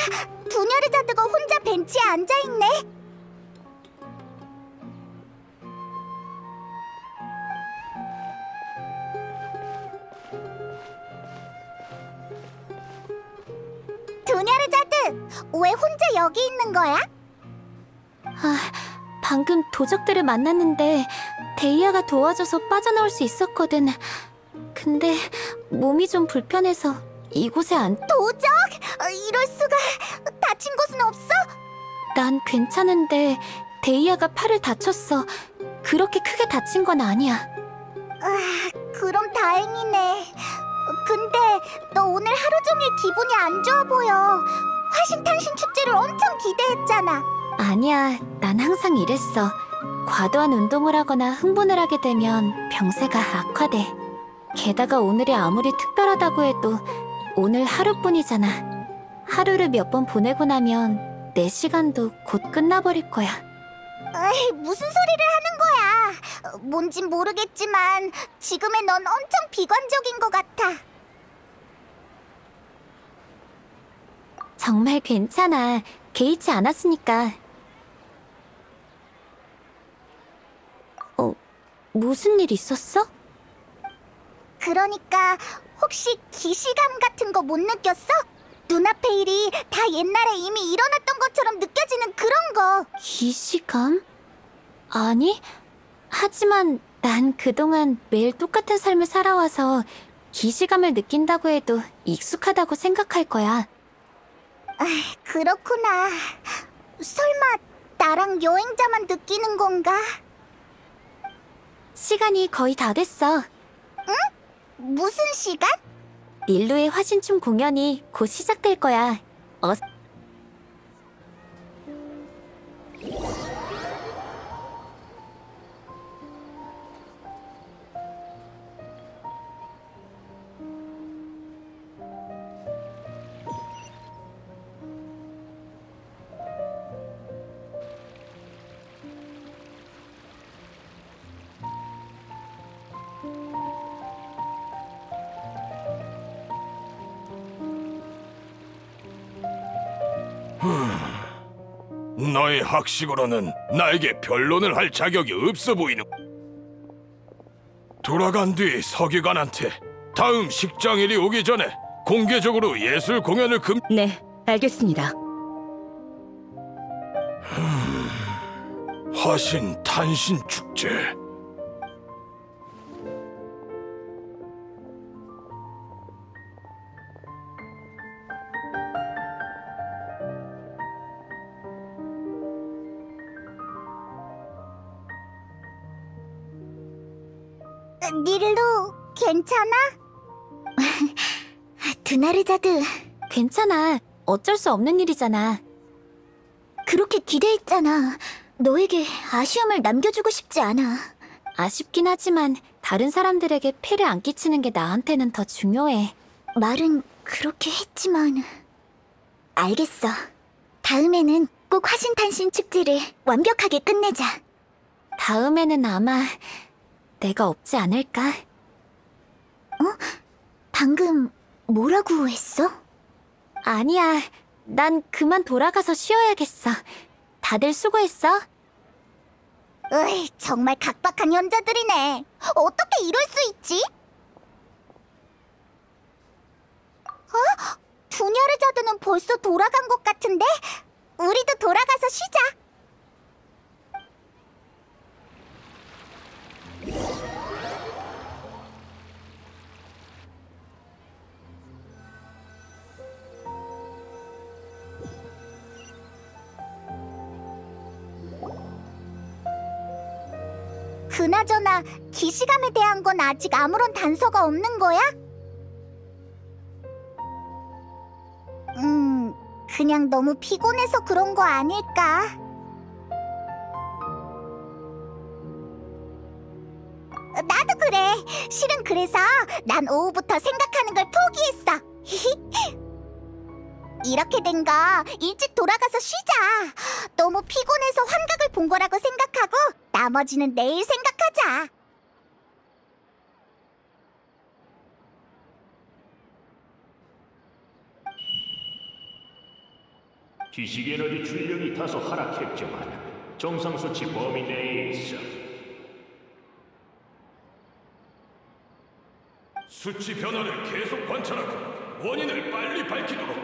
두냐르자드가 혼자 벤치에 앉아있네. 두냐르자드, 왜 혼자 여기 있는 거야? 방금 도적들을 만났는데 데이아가 도와줘서 빠져나올 수 있었거든. 근데 몸이 좀 불편해서 이곳에 도적? 이럴 수가. 다친 곳은 없어? 난 괜찮은데 데이아가 팔을 다쳤어. 그렇게 크게 다친 건 아니야. 그럼 다행이네. 근데 너 오늘 하루 종일 기분이 안 좋아 보여. 화신탄신 축제를 엄청 기대했잖아. 아니야, 난 항상 이랬어. 과도한 운동을 하거나 흥분을 하게 되면 병세가 악화돼. 게다가 오늘이 아무리 특별하다고 해도 오늘 하루뿐이잖아. 하루를 몇 번 보내고 나면 내 시간도 곧 끝나버릴 거야. 에이, 무슨 소리를 하는 거야. 뭔진 모르겠지만 지금의 넌 엄청 비관적인 것 같아. 정말 괜찮아. 개의치 않았으니까. 무슨 일 있었어? 그러니까 혹시 기시감 같은 거 못 느꼈어? 눈앞의 일이 다 옛날에 이미 일어났던 것처럼 느껴지는 그런 거. 기시감? 아니, 하지만 난 그동안 매일 똑같은 삶을 살아와서 기시감을 느낀다고 해도 익숙하다고 생각할 거야. 그렇구나. 설마 나랑 여행자만 느끼는 건가? 시간이 거의 다 됐어. 응? 무슨 시간? 닐루의 화신춤 공연이 곧 시작될 거야. 너의 학식으로는 나에게 변론을 할 자격이 없어 보이는. 돌아간 뒤 서기관한테 다음 식장일이 오기 전에 공개적으로 예술 공연을 네, 알겠습니다. 화신 탄신 축제. 닐루, 괜찮아? 두나르자드. 괜찮아. 어쩔 수 없는 일이잖아. 그렇게 기대했잖아. 너에게 아쉬움을 남겨주고 싶지 않아. 아쉽긴 하지만 다른 사람들에게 폐를 안 끼치는 게 나한테는 더 중요해. 말은 그렇게 했지만... 알겠어. 다음에는 꼭 화신탄신 축제를 완벽하게 끝내자. 다음에는 아마 내가 없지 않을까? 방금 뭐라고 했어? 아니야. 난 그만 돌아가서 쉬어야겠어. 다들 수고했어. 으이, 정말 각박한 현자들이네. 어떻게 이럴 수 있지? 두냐르자드는 벌써 돌아간 것 같은데? 우리도 돌아가서 쉬자. 그나저나 기시감에 대한 건 아직 아무런 단서가 없는 거야? 그냥 너무 피곤해서 그런 거 아닐까? 나도 그래. 실은 그래서 난 오후부터 생각하는 걸 포기했어. 이렇게 된 거 일찍 돌아가서 쉬자. 너무 피곤해서 환각을 본 거라고 생각하고 나머지는 내일 생각하자. 지식 에너지 출력이 다소 하락했지만 정상 수치 범위 내에 있어. 수치 변화를 계속 관찰하고 원인을 빨리 밝히도록.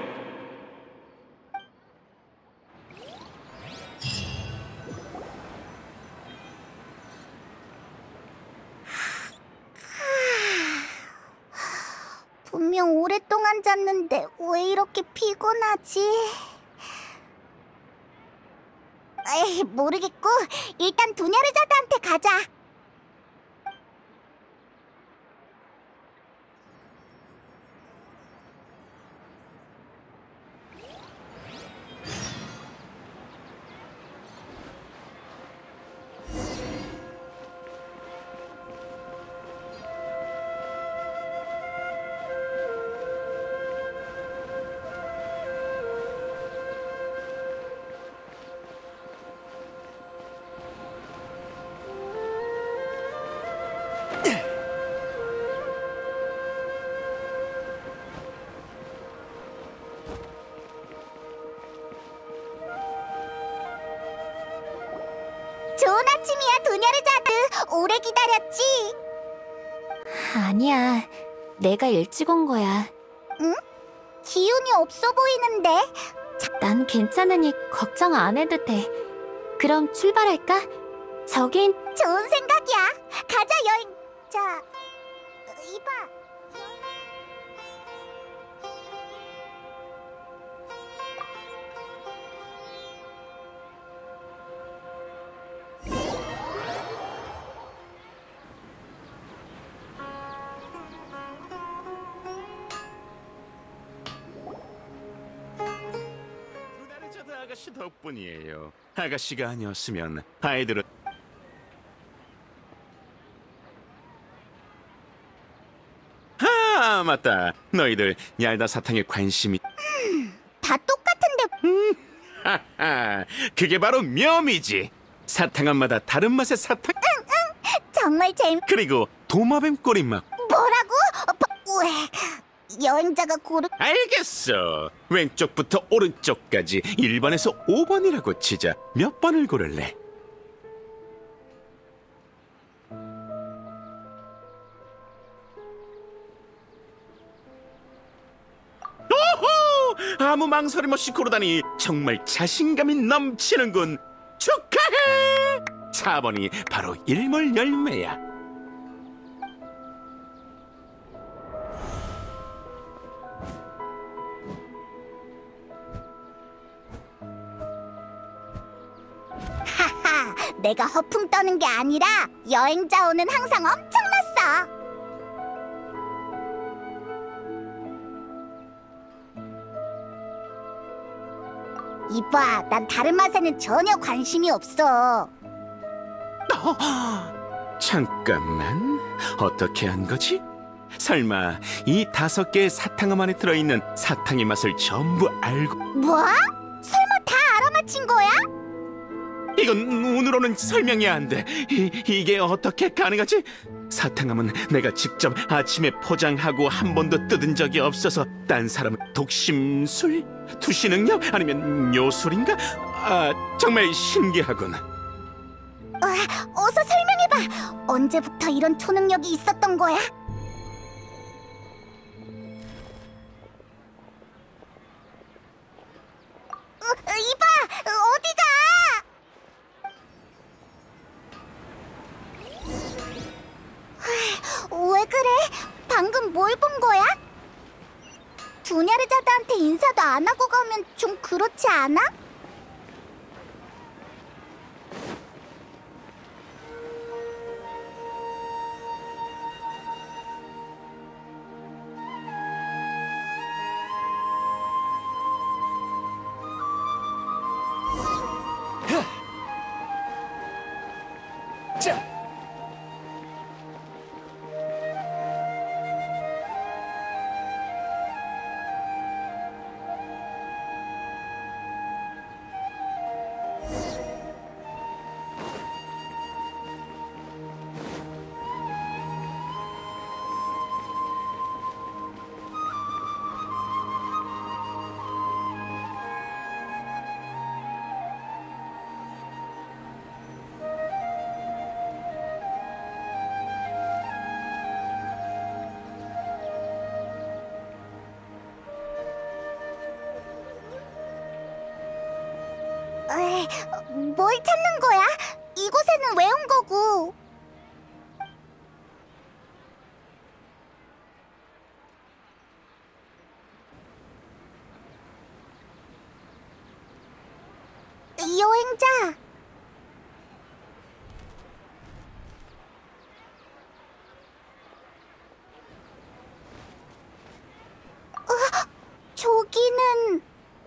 분명 오랫동안 잤는데 왜 이렇게 피곤하지? 에이, 모르겠고 일단 두냐르자드한테 가자. 좋은 아침이야, 두냐르자드. 오래 기다렸지? 아니야. 내가 일찍 온 거야. 응? 기운이 없어 보이는데? 난 괜찮으니 걱정 안 해도 돼. 그럼 출발할까? 저긴 좋은 생각이야. 가자, 여행. 자, 이봐. 두냐르자드 아가씨 덕분이에요. 아가씨가 아니었으면 아이들은 아 맞다. 너희들 얄다 사탕에 관심이 다 똑같은데. 하하 그게 바로 묘미지. 사탕 한마다 다른 맛의 사탕. 응, 정말 그리고 도마뱀 꼬리 맛. 뭐라고? 왜? 여행자가 고르... 알겠어. 왼쪽부터 오른쪽까지 1번에서 5번이라고 치자. 몇 번을 고를래? 오호! 아무 망설임 없이 고르다니 정말 자신감이 넘치는군. 축하해! 4번이 바로 일몰 열매야. 하하, 내가 허풍 떠는 게 아니라 여행자 오는 항상 엄청났어. 이봐, 난 다른 맛에는 전혀 관심이 없어. 잠깐만, 어떻게 한 거지? 설마 이 5개의 사탕함 안에 들어있는 사탕의 맛을 전부 알고... 뭐? 설마 다 알아맞힌 거야? 이건 눈으로는 설명이 안 돼. 이게 어떻게 가능하지? 사탕함은 내가 직접 아침에 포장하고 한 번도 뜯은 적이 없어서 딴 사람은 독심술? 투시 능력? 아니면 묘술인가? 아, 정말 신기하군. 어서 설명해봐. 언제부터 이런 초능력이 있었던 거야? 이봐! 어디가! 왜 그래? 방금 뭘 본 거야? 두냐르자드한테 인사도 안 하고 가면 좀 그렇지 않아? 뭘 찾는 거야? 이곳에는 왜 온 거고? 여행자. 저기는...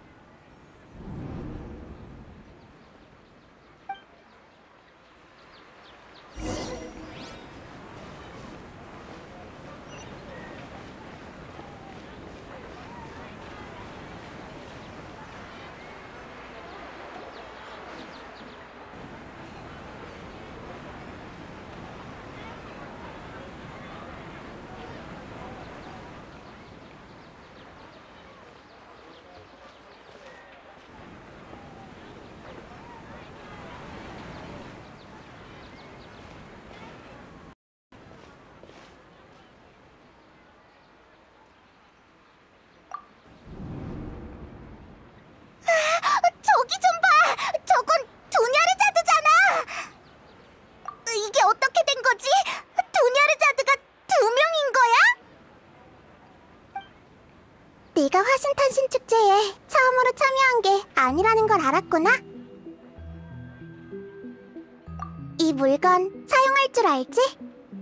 저기 좀 봐! 저건 두냐르자드잖아! 이게 어떻게 된 거지? 두냐르자드가 2명인 거야? 네가 화신탄신 축제에 처음으로 참여한 게 아니라는 걸 알았구나? 이 물건 사용할 줄 알지?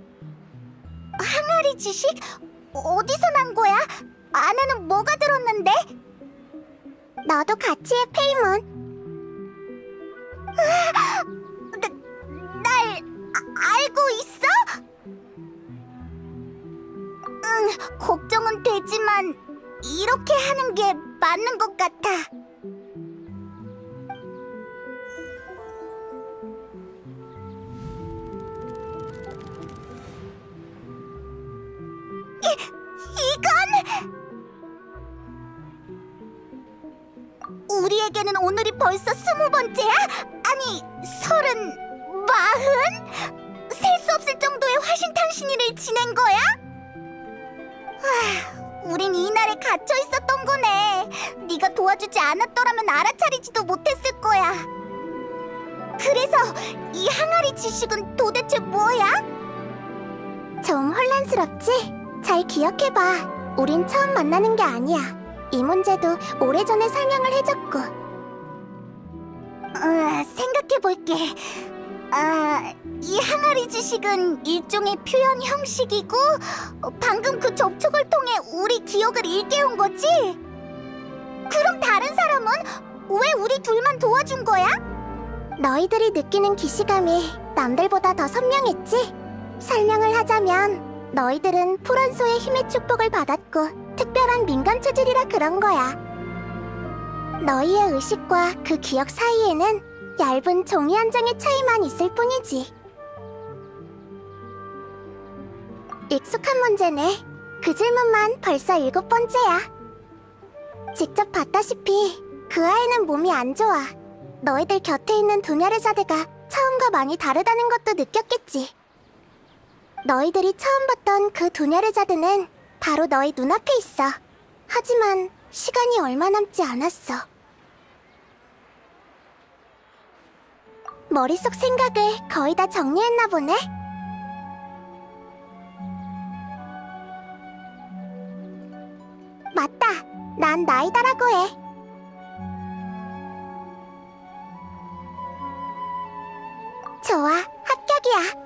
항아리 지식? 어디서 난 거야? 안에는 뭐가 들었는데? 너도 같이 해, 페이몬. 날 알고 있어? 응, 걱정은 되지만 이렇게 하는 게 맞는 것 같아. 이건... 우리에게는 오늘이 벌써 20번째야? 아니, 30, 40? 셀 수 없을 정도의 화신탕신일을 지낸 거야? 우린 이날에 갇혀 있었던 거네. 네가 도와주지 않았더라면 알아차리지도 못했을 거야. 그래서 이 항아리 지식은 도대체 뭐야? 좀 혼란스럽지? 잘 기억해봐. 우린 처음 만나는 게 아니야. 이 문제도 오래전에 설명을 해줬고. 생각해볼게. 이 항아리 지식은 일종의 표현 형식이고 방금 그 접촉을 통해 우리 기억을 일깨운 거지? 그럼 다른 사람은 왜 우리 둘만 도와준 거야? 너희들이 느끼는 기시감이 남들보다 더 선명했지? 설명을 하자면 너희들은 푸른소의 힘의 축복을 받았고 특별한 민감 체질이라 그런 거야. 너희의 의식과 그 기억 사이에는 얇은 종이 한 장의 차이만 있을 뿐이지. 익숙한 문제네. 그 질문만 벌써 7번째야. 직접 봤다시피 그 아이는 몸이 안 좋아. 너희들 곁에 있는 두냐르자드가 처음과 많이 다르다는 것도 느꼈겠지. 너희들이 처음 봤던 그 두냐르자드는 바로 너희 눈앞에 있어. 하지만 시간이 얼마 남지 않았어. 머릿속 생각을 거의 다 정리했나 보네? 맞다. 난 나이다라고 해. 좋아, 합격이야.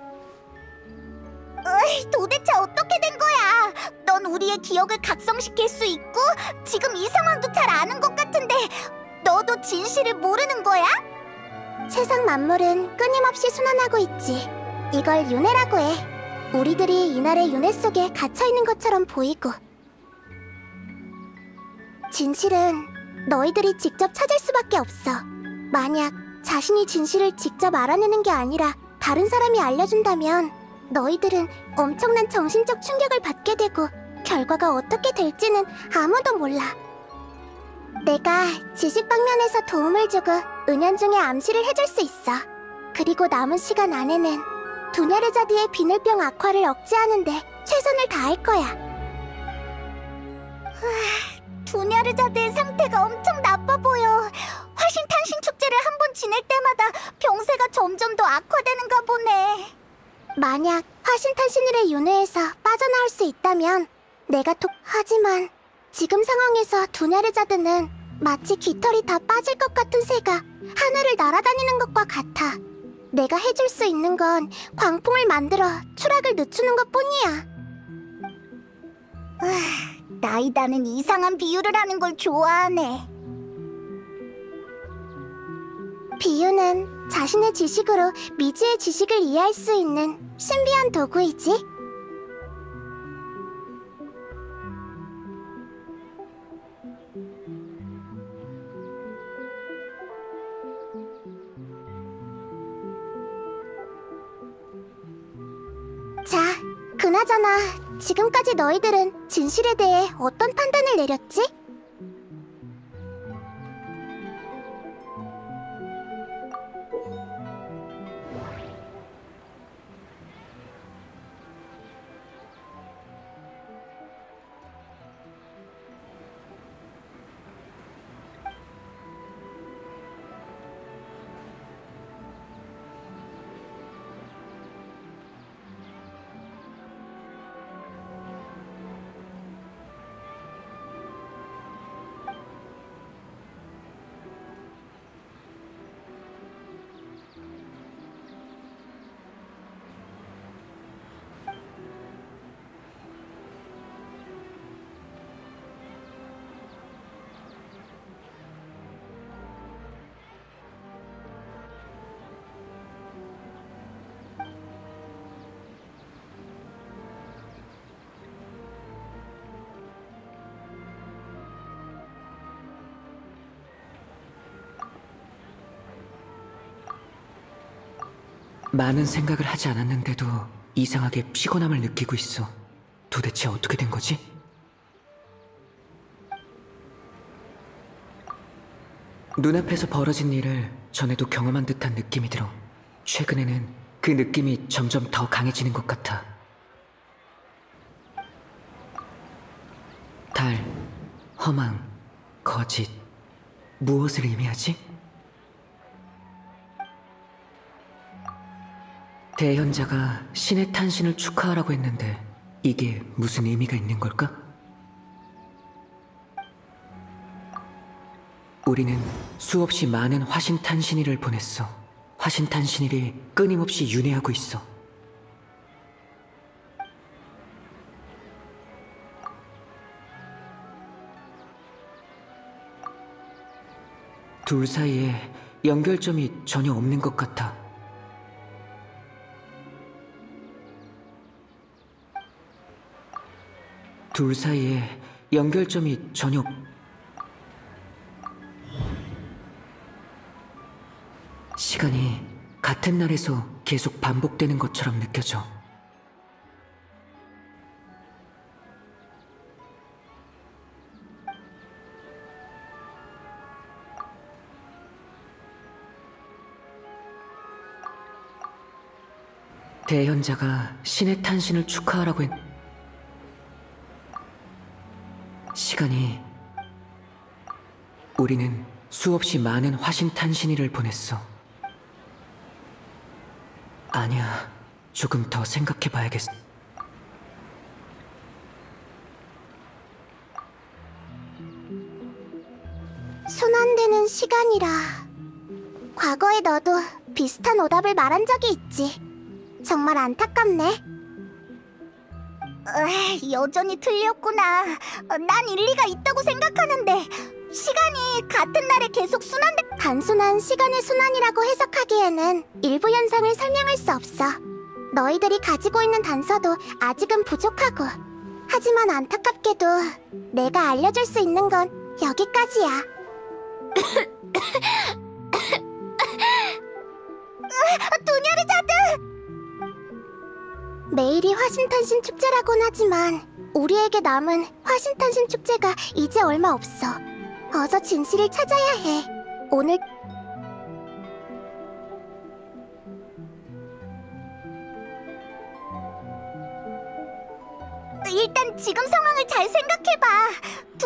도대체 어떻게 된 거야? 넌 우리의 기억을 각성시킬 수 있고 지금 이 상황도 잘 아는 것 같은데 너도 진실을 모르는 거야? 세상 만물은 끊임없이 순환하고 있지. 이걸 윤회라고 해. 우리들이 이날의 윤회 속에 갇혀있는 것처럼 보이고. 진실은 너희들이 직접 찾을 수밖에 없어. 만약 자신이 진실을 직접 알아내는 게 아니라 다른 사람이 알려준다면 너희들은 엄청난 정신적 충격을 받게 되고 결과가 어떻게 될지는 아무도 몰라. 내가 지식 방면에서 도움을 주고 은연중에 암시를 해줄 수 있어. 그리고 남은 시간 안에는 두냐르자드의 비늘병 악화를 억제하는데 최선을 다할 거야. 두냐르자드의 상태가 엄청 나빠 보여. 화신탄신 축제를 한 번 악화되는가 보네. 만약 화신탄신일의 윤회에서 빠져나올 수 있다면 내가 하지만 지금 상황에서 두냐르자드는 마치 깃털이 다 빠질 것 같은 새가 하늘을 날아다니는 것과 같아. 내가 해줄 수 있는 건 광풍을 만들어 추락을 늦추는 것뿐이야. 나이다는 이상한 비유를 하는 걸 좋아하네. 비유는 자신의 지식으로 미지의 지식을 이해할 수 있는 신비한 도구이지. 자, 그나저나 지금까지 너희들은 진실에 대해 어떤 판단을 내렸지? 많은 생각을 하지 않았는데도 이상하게 피곤함을 느끼고 있어. 도대체 어떻게 된 거지? 눈앞에서 벌어진 일을 전에도 경험한 듯한 느낌이 들어. 최근에는 그 느낌이 점점 더 강해지는 것 같아. 달, 허망, 거짓, 무엇을 의미하지? 대현자가 신의 탄신을 축하하라고 했는데 이게 무슨 의미가 있는 걸까? 우리는 수없이 많은 화신탄신일을 보냈어. 화신탄신일이 끊임없이 윤회하고 있어. 둘 사이에 연결점이 전혀 없는 것 같아. 둘 사이에 연결점이 전혀 시간이 같은 날에서 계속 반복되는 것처럼 느껴져. 대현자가 신의 탄신을 축하하라고 했... 시간이... 우리는 수없이 많은 화신탄신일을 보냈어. 아니야, 조금 더 생각해봐야겠어. 손 안 대는 시간이라. 과거에 너도 비슷한 오답을 말한 적이 있지. 정말 안타깝네. 여전히 틀렸구나. 난 일리가 있다고 생각하는데 시간이 같은 날에 계속 단순한 시간의 순환이라고 해석하기에는 일부 현상을 설명할 수 없어. 너희들이 가지고 있는 단서도 아직은 부족하고. 하지만 안타깝게도 내가 알려줄 수 있는 건 여기까지야. 두냐르자드! 매일이 화신탄신 축제라곤 하지만 우리에게 남은 화신탄신 축제가 이제 얼마 없어. 어서 진실을 찾아야 해. 오늘 일단 지금 상황을 잘 생각해봐.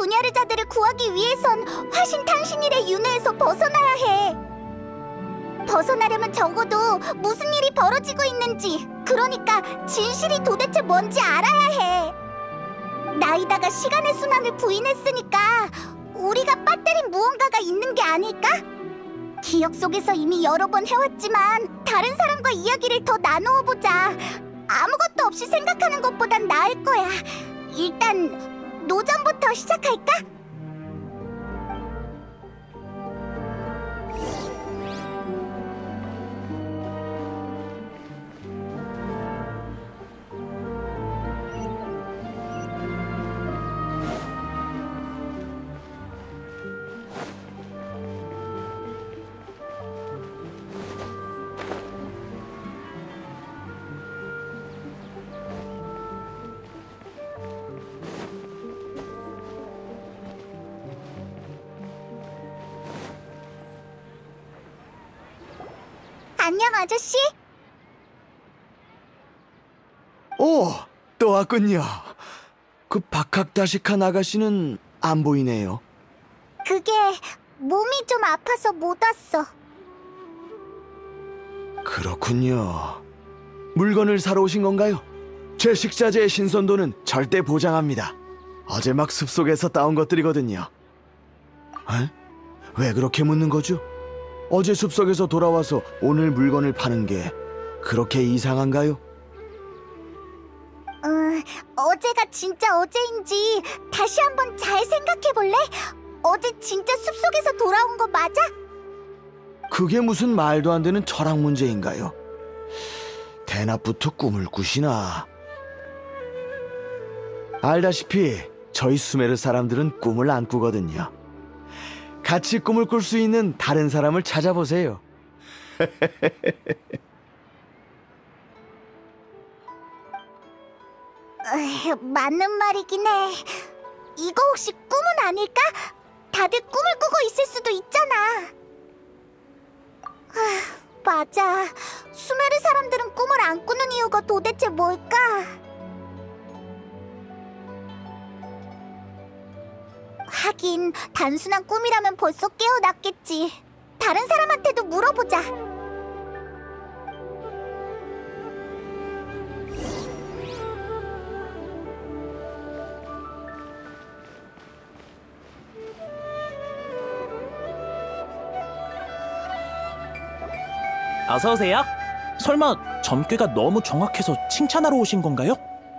두냐르자드를 구하기 위해선 화신탄신일의 윤회에서 벗어나야 해. 벗어나려면 적어도 무슨 일이 벌어지고 있는지, 그러니까 진실이 도대체 뭔지 알아야 해. 나이다가 시간의 순환을 부인했으니까 우리가 빠뜨린 무언가가 있는 게 아닐까? 기억 속에서 이미 여러 번 해왔지만 다른 사람과 이야기를 더 나누어 보자. 아무것도 없이 생각하는 것보단 나을 거야. 일단 노점부터 시작할까? 안녕, 아저씨. 오, 또 왔군요. 그 박학다식한 아가씨는 안 보이네요. 그게 몸이 좀 아파서 못 왔어. 그렇군요. 물건을 사러 오신 건가요? 제 식자재의 신선도는 절대 보장합니다. 어제 막 숲속에서 따온 것들이거든요. 에? 왜 그렇게 묻는 거죠? 어제 숲속에서 돌아와서 오늘 물건을 파는 게 그렇게 이상한가요? 어제가 진짜 어제인지 다시 한번 잘 생각해볼래? 어제 진짜 숲속에서 돌아온 거 맞아? 그게 무슨 말도 안 되는 철학 문제인가요? 대낮부터 꿈을 꾸시나? 알다시피 저희 수메르 사람들은 꿈을 안 꾸거든요. 같이 꿈을 꿀 수 있는 다른 사람을 찾아보세요. 맞는 말이긴 해. 이거 혹시 꿈은 아닐까? 다들 꿈을 꾸고 있을 수도 있잖아. 맞아. 수메르 사람들은 꿈을 안 꾸는 이유가 도대체 뭘까? 하긴 단순한 꿈이라면 벌써 깨어났겠지. 다른 사람한테도 물어보자. 어서 오세요. 설마 점괘가 너무 정확해서 칭찬하러 오신 건가요?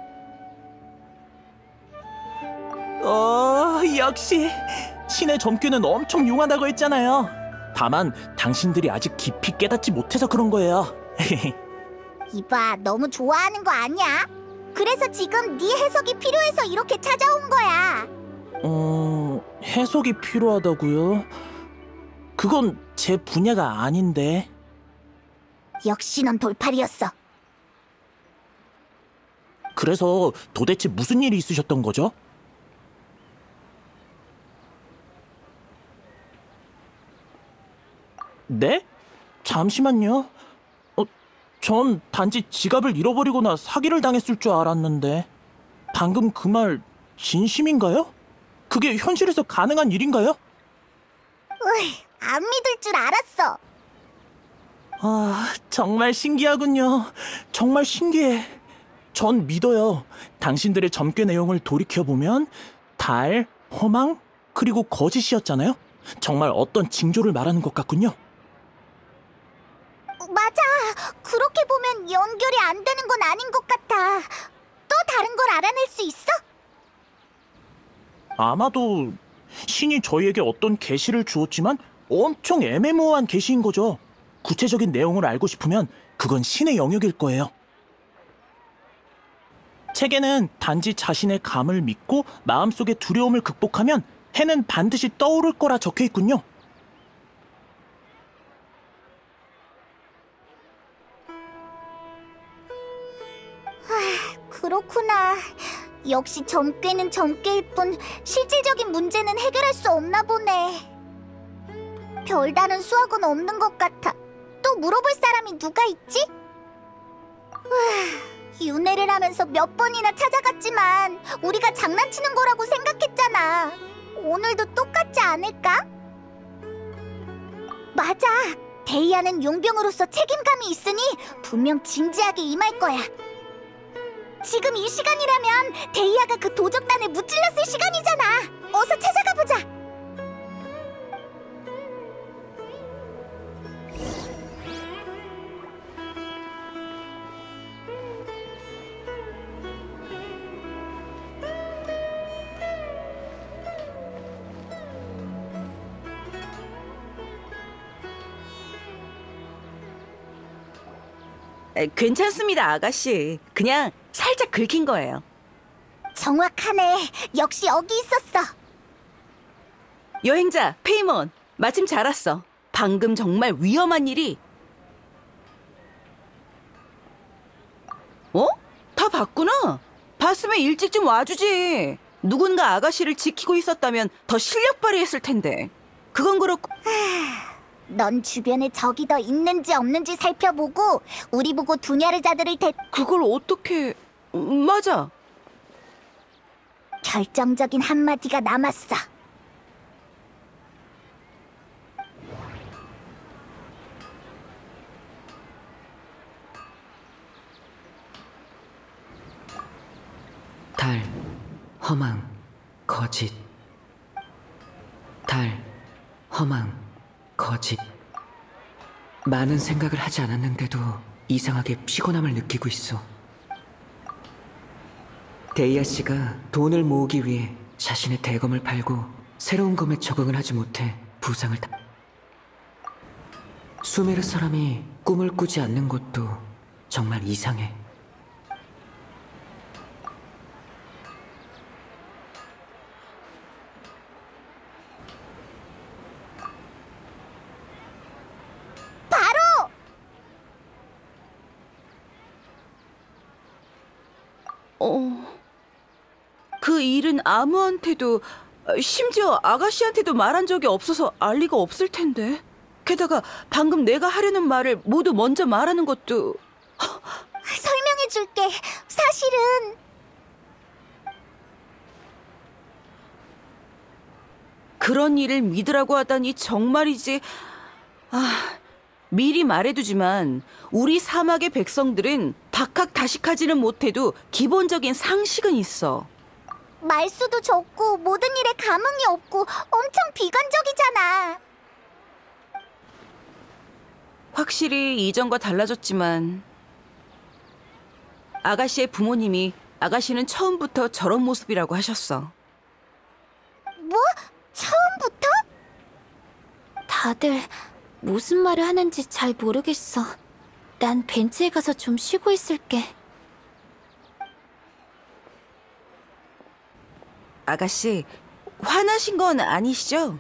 역시 신의 점괘는 엄청 용하다고 했잖아요. 다만 당신들이 아직 깊이 깨닫지 못해서 그런 거예요. 이봐, 너무 좋아하는 거 아니야? 그래서 지금 네 해석이 필요해서 이렇게 찾아온 거야. 해석이 필요하다고요? 그건 제 분야가 아닌데. 역시 넌 돌팔이었어. 그래서 도대체 무슨 일이 있으셨던 거죠? 네? 잠시만요. 전 단지 지갑을 잃어버리거나 사기를 당했을 줄 알았는데 방금 그 말 진심인가요? 그게 현실에서 가능한 일인가요? 안 믿을 줄 알았어. 정말 신기하군요. 정말 신기해. 전 믿어요. 당신들의 점괘 내용을 돌이켜보면 달, 허망, 그리고 거짓이었잖아요. 정말 어떤 징조를 말하는 것 같군요. 맞아. 그렇게 보면 연결이 안 되는 건 아닌 것 같아. 또 다른 걸 알아낼 수 있어? 아마도 신이 저희에게 어떤 계시를 주었지만 엄청 애매모호한 계시인 거죠. 구체적인 내용을 알고 싶으면 그건 신의 영역일 거예요. 책에는 단지 자신의 감을 믿고 마음속의 두려움을 극복하면 해는 반드시 떠오를 거라 적혀 있군요. 그렇구나. 역시 점괘는 점괘일 뿐 실질적인 문제는 해결할 수 없나 보네. 별다른 수학은 없는 것 같아. 또 물어볼 사람이 누가 있지? 윤회를 하면서 몇 번이나 찾아갔지만 우리가 장난치는 거라고 생각했잖아. 오늘도 똑같지 않을까? 맞아. 데이아는 용병으로서 책임감이 있으니 분명 진지하게 임할 거야. 지금 이 시간이라면 데이아가 그 도적단에 무찔렀을 시간이잖아. 어서 찾아가 보자. 괜찮습니다, 아가씨. 그냥 살짝 긁힌 거예요. 정확하네. 역시 여기 있었어. 여행자, 페이몬. 마침 잘 왔어. 방금 정말 위험한 일이... 어? 다 봤구나. 봤으면 일찍 좀 와주지. 누군가 아가씨를 지키고 있었다면 더 실력 발휘했을 텐데. 그건 그렇고... 넌 주변에 적이 더 있는지 없는지 살펴보고 우리 보고 두냐르자들을 그걸 어떻게... 맞아. 결정적인 한마디가 남았어. 달, 허망, 거짓. 달, 허망, 거짓. 많은 생각을 하지 않았는데도 이상하게 피곤함을 느끼고 있어. 데이아 씨가 돈을 모으기 위해 자신의 대검을 팔고 새로운 검에 적응을 하지 못해 부상을 수메르 사람이 꿈을 꾸지 않는 것도 정말 이상해. 그 일은 아무한테도, 심지어 아가씨한테도 말한 적이 없어서 알 리가 없을 텐데. 게다가 방금 내가 하려는 말을 모두 먼저 말하는 것도... 설명해 줄게. 사실은... 그런 일을 믿으라고 하다니 정말이지... 미리 말해두지만 우리 사막의 백성들은 박학다식하지는 못해도 기본적인 상식은 있어. 말수도 적고 모든 일에 감흥이 없고 엄청 비관적이잖아. 확실히 이전과 달라졌지만 아가씨의 부모님이 아가씨는 처음부터 저런 모습이라고 하셨어. 뭐? 처음부터? 다들 무슨 말을 하는지 잘 모르겠어. 난 벤치에 가서 좀 쉬고 있을게. 아가씨, 화나신 건 아니시죠?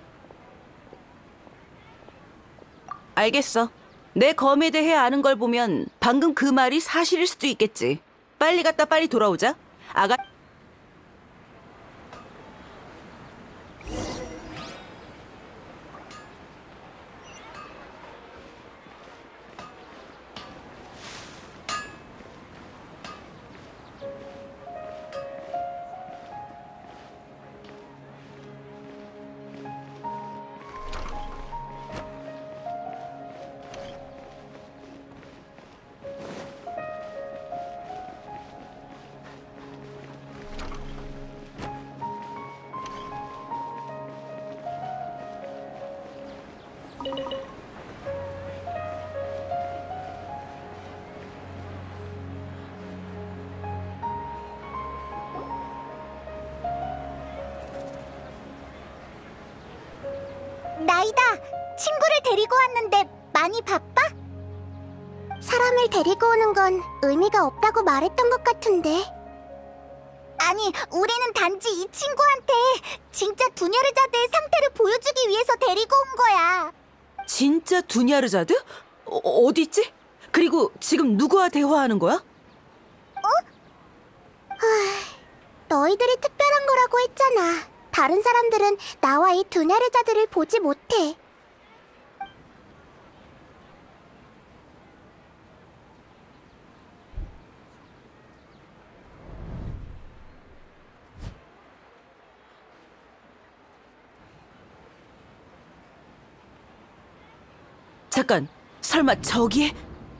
알겠어. 내 검에 대해 아는 걸 보면 방금 그 말이 사실일 수도 있겠지. 빨리 갔다 빨리 돌아오자. 나이다. 친구를 데리고 왔는데 많이 바빠? 사람을 데리고 오는 건 의미가 없다고 말했던 것 같은데. 아니, 우리는 단지 이 친구한테 진짜 두냐르자드의 상태를 보여주기 위해서 데리고 온 거야. 진짜 두냐르자드? 어디 있지? 그리고 지금 누구와 대화하는 거야? 너희들이 특별한 거라고 했잖아. 다른 사람들은 나와 이 두냐르자드를 보지 못해. 잠깐, 설마 저기에?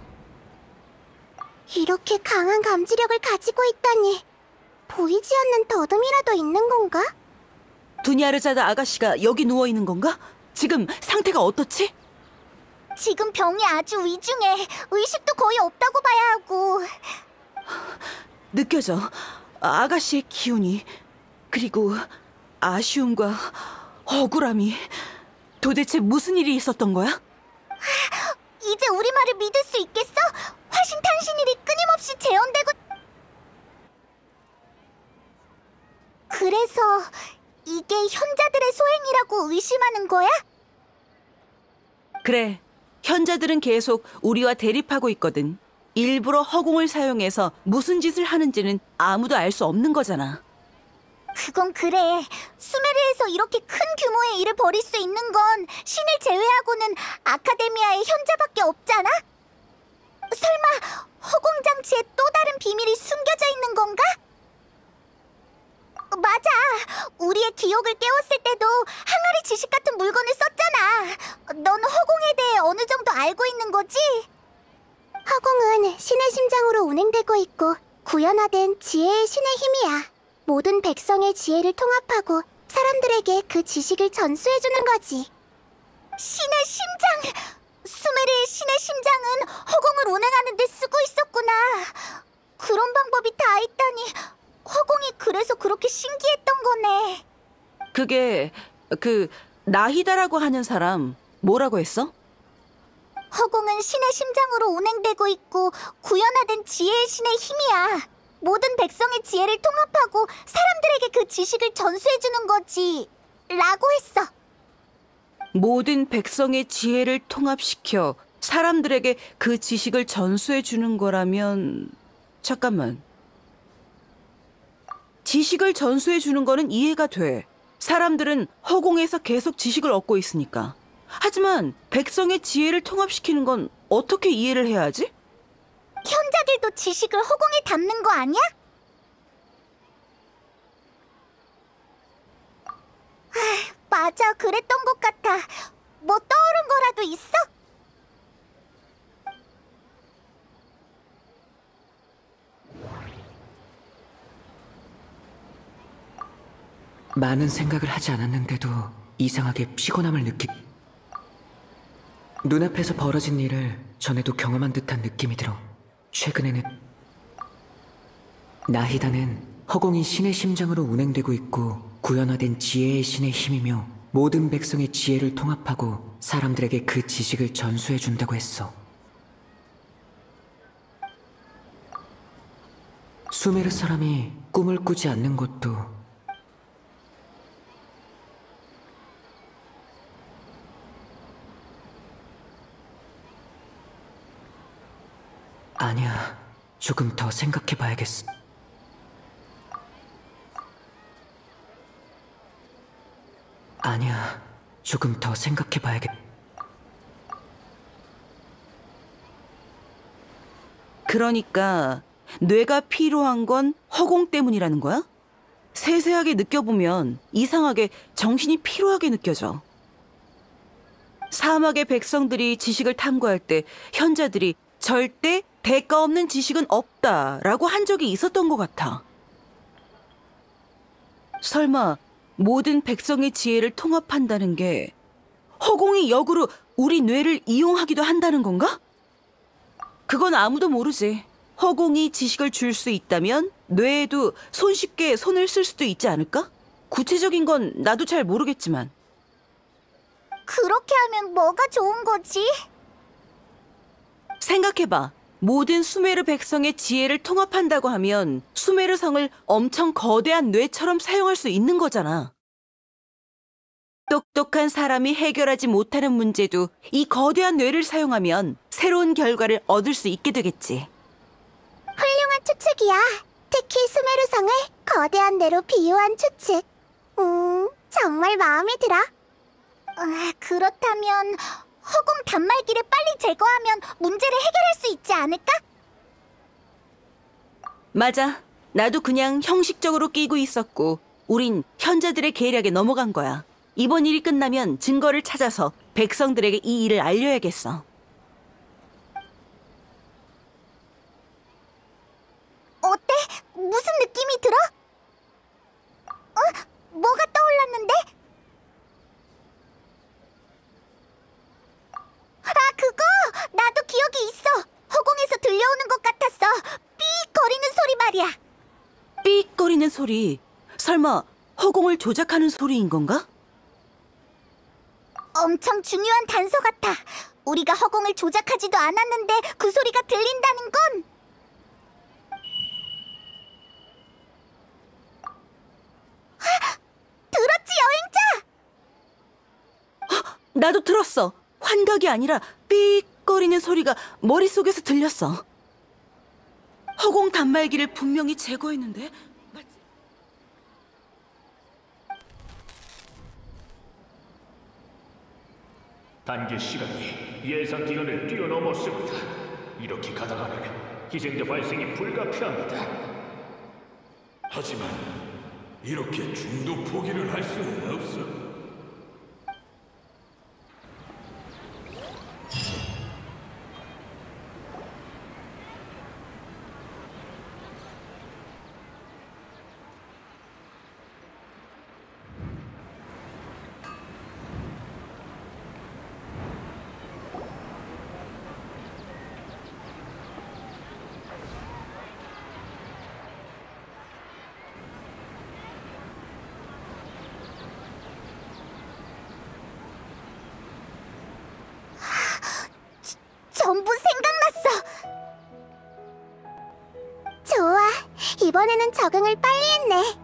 이렇게 강한 감지력을 가지고 있다니. 보이지 않는 더듬이라도 있는 건가? 두니아르자다 아가씨가 여기 누워있는 건가? 지금 상태가 어떻지? 지금 병이 아주 위중해. 의식도 거의 없다고 봐야 하고. 느껴져. 아가씨의 기운이. 그리고 아쉬움과 억울함이. 도대체 무슨 일이 있었던 거야? 이제 우리 말을 믿을 수 있겠어? 화신탄신일이 끊임없이 재현되고... 그래서 이게 현자들의 소행이라고 의심하는 거야? 그래. 현자들은 계속 우리와 대립하고 있거든. 일부러 허공을 사용해서 무슨 짓을 하는지는 아무도 알 수 없는 거잖아. 그건 그래. 수메르에서 이렇게 큰 규모의 일을 벌일 수 있는 건 신을 제외하고는 아카데미아의 현자밖에 없잖아? 설마 허공장치에 또 다른 비밀이 숨겨져 있는 건가? 맞아. 우리의 기억을 깨웠을 때도 항아리 지식 같은 물건을 썼잖아. 넌 허공에 대해 어느 정도 알고 있는 거지? 허공은 신의 심장으로 운행되고 있고 구현화된 지혜의 신의 힘이야. 모든 백성의 지혜를 통합하고 사람들에게 그 지식을 전수해주는 거지. 신의 심장! 수메르의 신의 심장은 허공을 운행하는 데 쓰고 있었구나. 그런 방법이 다 있다니 허공이 그래서 그렇게 신기했던 거네. 그게 나히다라고 하는 사람 뭐라고 했어? 허공은 신의 심장으로 운행되고 있고 구현화된 지혜의 신의 힘이야. 모든 백성의 지혜를 통합하고 사람들에게 그 지식을 전수해주는 거지 라고 했어. 모든 백성의 지혜를 통합시켜 사람들에게 그 지식을 전수해주는 거라면... 잠깐만. 지식을 전수해주는 거는 이해가 돼. 사람들은 허공에서 계속 지식을 얻고 있으니까. 하지만 백성의 지혜를 통합시키는 건 어떻게 이해를 해야 하지? 현자들도 지식을 허공에 담는 거 아니야? 맞아, 그랬던 것 같아. 뭐 떠오른 거라도 있어? 많은 생각을 하지 않았는데도 이상하게 피곤함을 눈앞에서 벌어진 일을 전에도 경험한 듯한 느낌이 들어. 최근에는 나히다는 허공이 신의 심장으로 운행되고 있고 구현화된 지혜의 신의 힘이며 모든 백성의 지혜를 통합하고 사람들에게 그 지식을 전수해준다고 했어. 수메르 사람이 꿈을 꾸지 않는 것도 아니야. 조금 더 생각해봐야겠어. 아니야. 조금 더 생각해봐야겠... 그러니까 뇌가 필요한 건 허공 때문이라는 거야? 세세하게 느껴보면 이상하게 정신이 피로하게 느껴져. 사막의 백성들이 지식을 탐구할 때 현자들이 절대 대가 없는 지식은 없다라고 한 적이 있었던 것 같아. 설마 모든 백성의 지혜를 통합한다는 게 허공이 역으로 우리 뇌를 이용하기도 한다는 건가? 그건 아무도 모르지. 허공이 지식을 줄 수 있다면 뇌에도 손쉽게 손을 쓸 수도 있지 않을까? 구체적인 건 나도 잘 모르겠지만. 그렇게 하면 뭐가 좋은 거지? 생각해봐. 모든 수메르 백성의 지혜를 통합한다고 하면 수메르 성을 엄청 거대한 뇌처럼 사용할 수 있는 거잖아. 똑똑한 사람이 해결하지 못하는 문제도 이 거대한 뇌를 사용하면 새로운 결과를 얻을 수 있게 되겠지. 훌륭한 추측이야. 특히 수메르 성을 거대한 뇌로 비유한 추측. 정말 마음에 들어. 그렇다면 허공 단말기를 빨리 제거하면 문제를 해결할 수 있지 않을까? 맞아. 나도 그냥 형식적으로 끼고 있었고 우린 현자들의 계략에 넘어간 거야. 이번 일이 끝나면 증거를 찾아서 백성들에게 이 일을 알려야겠어. 어때? 무슨 느낌이 들어? 뭐가 떠올랐는데? 그거! 나도 기억이 있어! 허공에서 들려오는 것 같았어! 삐익거리는 소리 말이야! 삐익거리는 소리, 설마 허공을 조작하는 소리인 건가? 엄청 중요한 단서 같아! 우리가 허공을 조작하지도 않았는데 그 소리가 들린다는 건! 들었지, 여행자! 나도 들었어. 환각이 아니라 삐익거리는 소리가 머릿속에서 들렸어. 허공 단말기를 분명히 제거했는데? 단기 시간이 예상 기간을 뛰어넘었습니다. 이렇게 가다가는 희생자 발생이 불가피합니다. 하지만 이렇게 중도 포기를 할 수는 없어. 전부 생각났어! 좋아, 이번에는 적응을 빨리 했네.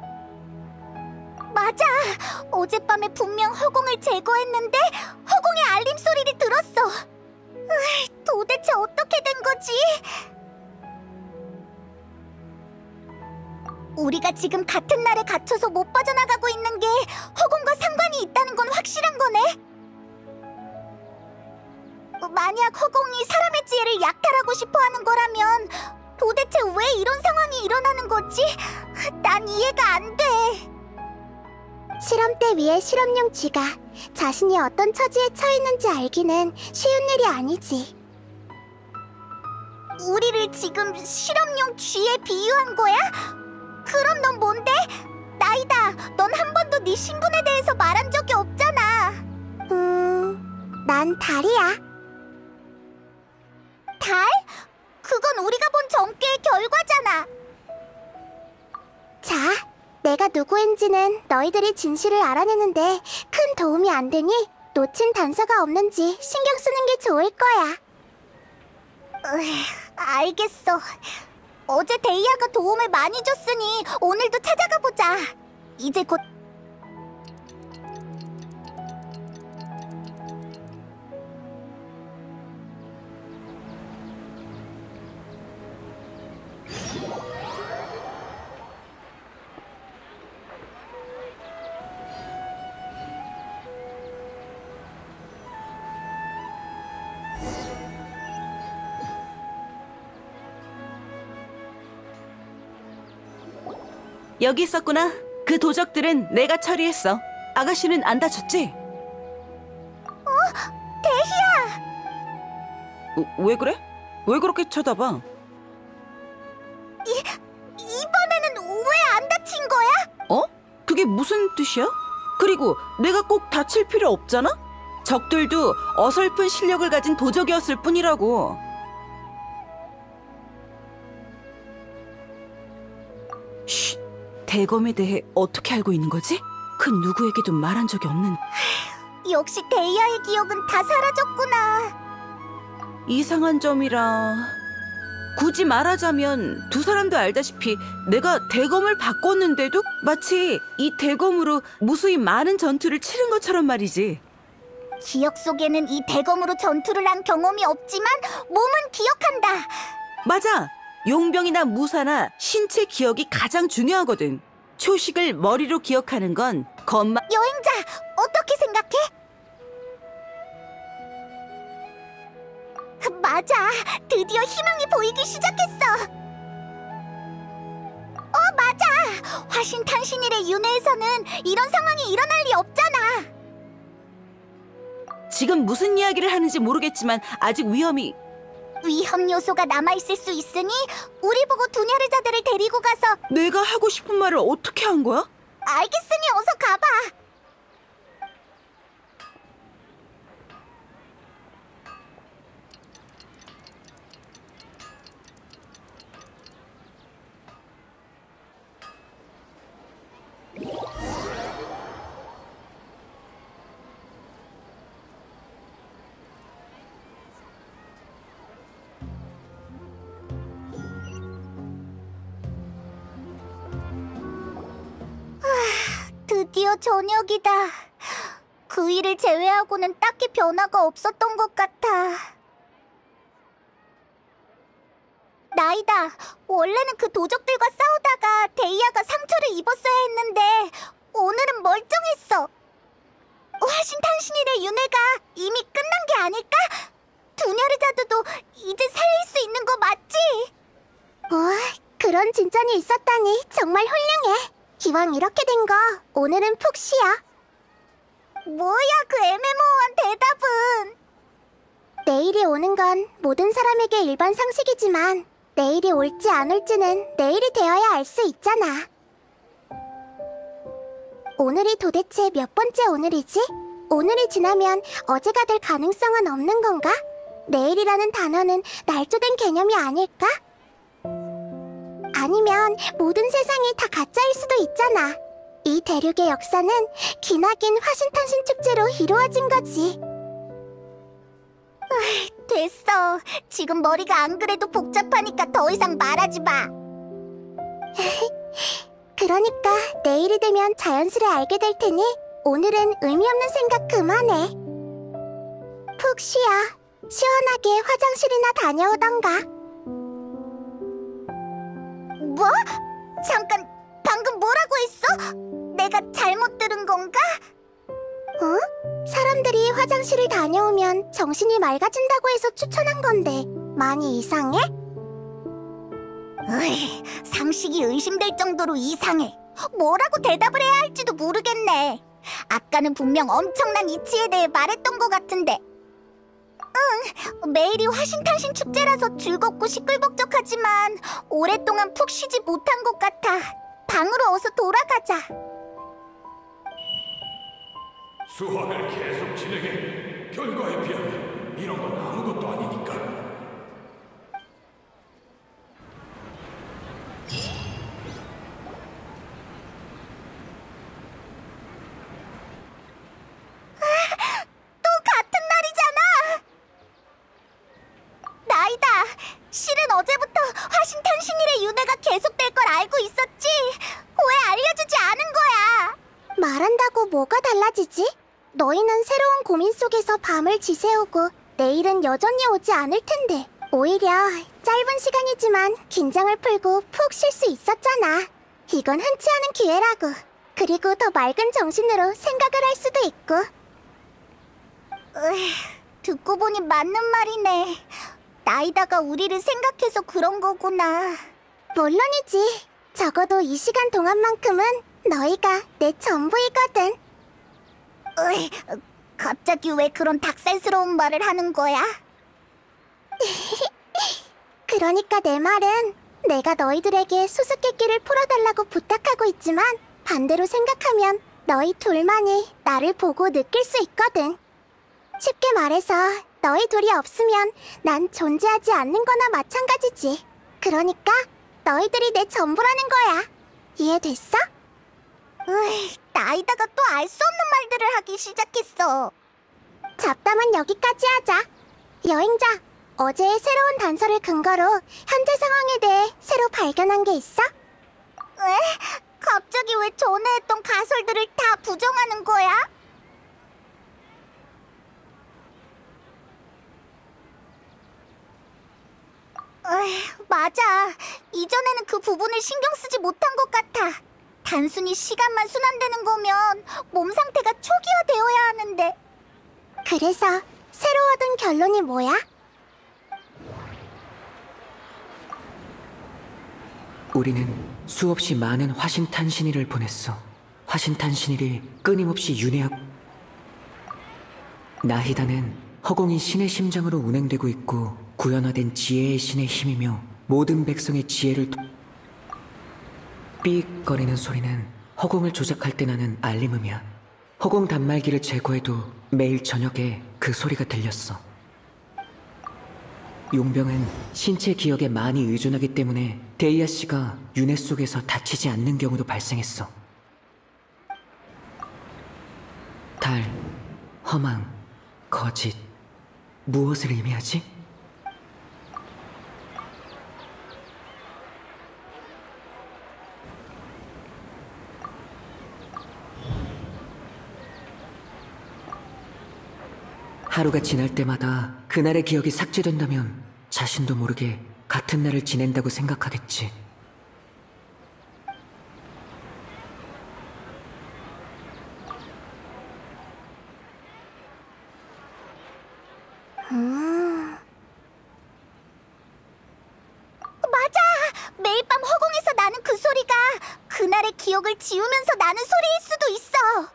맞아! 어젯밤에 분명 허공을 제거했는데 허공의 알림 소리를 들었어! 도대체 어떻게 된 거지? 우리가 지금 같은 날에 갇혀서 못 빠져나가고 있는 게 허공과 상관이 있다는 건 확실한 거네? 만약 허공이 사람의 지혜를 약탈하고 싶어 하는 거라면 도대체 왜 이런 상황이 일어나는 거지? 난 이해가 안 돼. 실험대 위에 실험용 쥐가 자신이 어떤 처지에 처했는지 알기는 쉬운 일이 아니지. 우리를 지금 실험용 쥐에 비유한 거야? 그럼 넌 뭔데? 나이다, 넌 한 번도 네 신분에 대해서 말한 적이 없잖아. 난 달이야. 달? 그건 우리가 본 점괘의 결과잖아. 자, 내가 누구인지는 너희들이 진실을 알아내는데 큰 도움이 안 되니 놓친 단서가 없는지 신경 쓰는 게 좋을 거야. 알겠어. 어제 데이아가 도움을 많이 줬으니 오늘도 찾아가 보자. 이제 곧... 여기 있었구나. 그 도적들은 내가 처리했어. 아가씨는 안 다쳤지? 데히야! 왜 그래? 왜 그렇게 쳐다봐? 이번에는 왜 안 다친 거야? 어? 그게 무슨 뜻이야? 그리고 내가 꼭 다칠 필요 없잖아? 적들도 어설픈 실력을 가진 도적이었을 뿐이라고. 쉿, 대검에 대해 어떻게 알고 있는 거지? 그 누구에게도 말한 적이 없는... 역시 데이아의 기억은 다 사라졌구나. 이상한 점이라... 굳이 말하자면 두 사람도 알다시피 내가 대검을 바꿨는데도 마치 이 대검으로 무수히 많은 전투를 치른 것처럼 말이지. 기억 속에는 이 대검으로 전투를 한 경험이 없지만 몸은 기억한다. 맞아. 용병이나 무사나 신체 기억이 가장 중요하거든. 초식을 머리로 기억하는 건 겉만... 여행자, 어떻게 생각해? 맞아. 드디어 희망이 보이기 시작했어. 맞아. 화신탄신일의 윤회에서는 이런 상황이 일어날 리 없잖아. 지금 무슨 이야기를 하는지 모르겠지만 아직 위험 요소가 남아있을 수 있으니 우리 보고 두냐르자들을 데리고 가서. 내가 하고 싶은 말을 어떻게 한 거야? 알겠으니 어서 가봐. 드디어 저녁이다. 그 일을 제외하고는 딱히 변화가 없었던 것 같아. 나이다. 원래는 그 도적들과 싸우다가 데이아가 상처를 입었어야 했는데 오늘은 멀쩡했어. 화신탄신일의 윤회가 이미 끝난 게 아닐까? 두냐르자드도 이제 살릴 수 있는 거 맞지? 그런 진전이 있었다니 정말 훌륭해. 기왕 이렇게 된 거 오늘은 푹 쉬어. 뭐야 그 애매모호한 대답은. 내일이 오는 건 모든 사람에게 일반 상식이지만 내일이 올지 안 올지는 내일이 되어야 알 수 있잖아. 오늘이 도대체 몇 번째 오늘이지? 오늘이 지나면 어제가 될 가능성은 없는 건가? 내일이라는 단어는 날조된 개념이 아닐까? 아니면 모든 세상이 다 가짜일 수도 있잖아. 이 대륙의 역사는 기나긴 화신탄신 축제로 이루어진 거지. 됐어. 지금 머리가 안 그래도 복잡하니까 더 이상 말하지 마. 그러니까 내일이 되면 자연스레 알게 될 테니 오늘은 의미 없는 생각 그만해. 푹 쉬어. 시원하게 화장실이나 다녀오던가. 뭐? 잠깐, 방금 뭐라고 했어? 내가 잘못 들은 건가? 사람들이 화장실을 다녀오면 정신이 맑아진다고 해서 추천한 건데 많이 이상해? 상식이 의심될 정도로 이상해. 뭐라고 대답을 해야 할지도 모르겠네. 아까는 분명 엄청난 이치에 대해 말했던 것 같은데. 매일이 화신탄신 축제라서 즐겁고 시끌벅적하지만 오랫동안 푹 쉬지 못한 것 같아. 방으로 어서 돌아가자. 수학을 계속 진행해. 결과에 비하면 이런 건 아무것도 아니니까. 또 같은 날이잖아. 나이다. 실은 어제부터 화신탄신일의 윤회가 계속될 걸 알고 있었지. 왜 알려주지 않은 거야? 말한다고 뭐가 달라지지? 너희는 새로운 고민 속에서 밤을 지새우고 내일은 여전히 오지 않을 텐데 오히려 짧은 시간이지만 긴장을 풀고 푹 쉴 수 있었잖아. 이건 흔치 않은 기회라고. 그리고 더 맑은 정신으로 생각을 할 수도 있고. 듣고 보니 맞는 말이네. 나이다가 우리를 생각해서 그런 거구나. 물론이지. 적어도 이 시간 동안만큼은 너희가 내 전부이거든. 갑자기 왜 그런 닭살스러운 말을 하는 거야? 그러니까 내 말은 내가 너희들에게 수수께끼를 풀어달라고 부탁하고 있지만 반대로 생각하면 너희 둘만이 나를 보고 느낄 수 있거든. 쉽게 말해서 너희 둘이 없으면 난 존재하지 않는 거나 마찬가지지. 그러니까 너희들이 내 전부라는 거야. 이해됐어? 나이다가 또 알 수 없는 말들을 하기 시작했어. 잡담은 여기까지 하자. 여행자, 어제의 새로운 단서를 근거로 현재 상황에 대해 새로 발견한 게 있어? 왜? 갑자기 왜 전에 했던 가설들을 다 부정하는 거야? 맞아. 이전에는 그 부분을 신경 쓰지 못한 것 같아. 단순히 시간만 순환되는 거면 몸 상태가 초기화되어야 하는데. 그래서 새로 얻은 결론이 뭐야? 우리는 수없이 많은 화신탄신일을 보냈어. 화신탄신일이 끊임없이 윤회하고 나히다는 허공이 신의 심장으로 운행되고 있고 구현화된 지혜의 신의 힘이며 모든 백성의 지혜를 삑거리는 소리는 허공을 조작할 때 나는 알림음이야. 허공 단말기를 제거해도 매일 저녁에 그 소리가 들렸어. 용병은 신체 기억에 많이 의존하기 때문에 데이아 씨가 윤회 속에서 다치지 않는 경우도 발생했어. 달, 허망, 거짓, 무엇을 의미하지? 하루가 지날 때마다 그날의 기억이 삭제된다면 자신도 모르게 같은 날을 지낸다고 생각하겠지. 맞아! 매일 밤 허공에서 나는 그 소리가 그날의 기억을 지우면서 나는 소리일 수도 있어.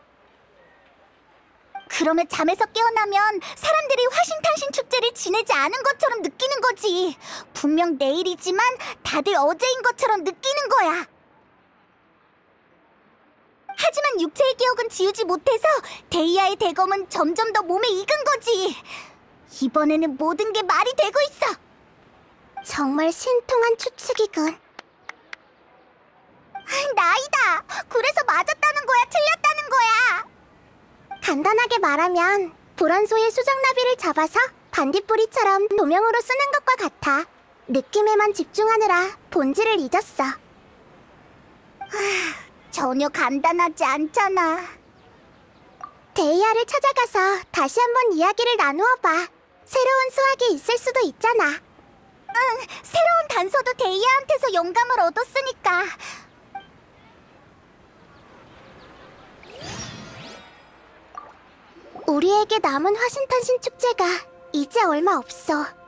그러면 잠에서 깨어나면 사람들이 화신탄신 축제를 지내지 않은 것처럼 느끼는 거지. 분명 내일이지만 다들 어제인 것처럼 느끼는 거야. 하지만 육체의 기억은 지우지 못해서 데이아의 대검은 점점 더 몸에 익은 거지. 이번에는 모든 게 말이 되고 있어. 정말 신통한 추측이군. 나이다. 그래서 맞았다는 거야, 틀렸다는 거야. 간단하게 말하면 불안소의 수정나비를 잡아서 반딧불이처럼 도명으로 쓰는 것과 같아. 느낌에만 집중하느라 본질을 잊었어. 전혀 간단하지 않잖아. 데이아를 찾아가서 다시 한번 이야기를 나누어봐. 새로운 수확이 있을 수도 있잖아. 응, 새로운 단서도 데이아한테서 영감을 얻었으니까. 우리에게 남은 화신탄신 축제가 이제 얼마 없어.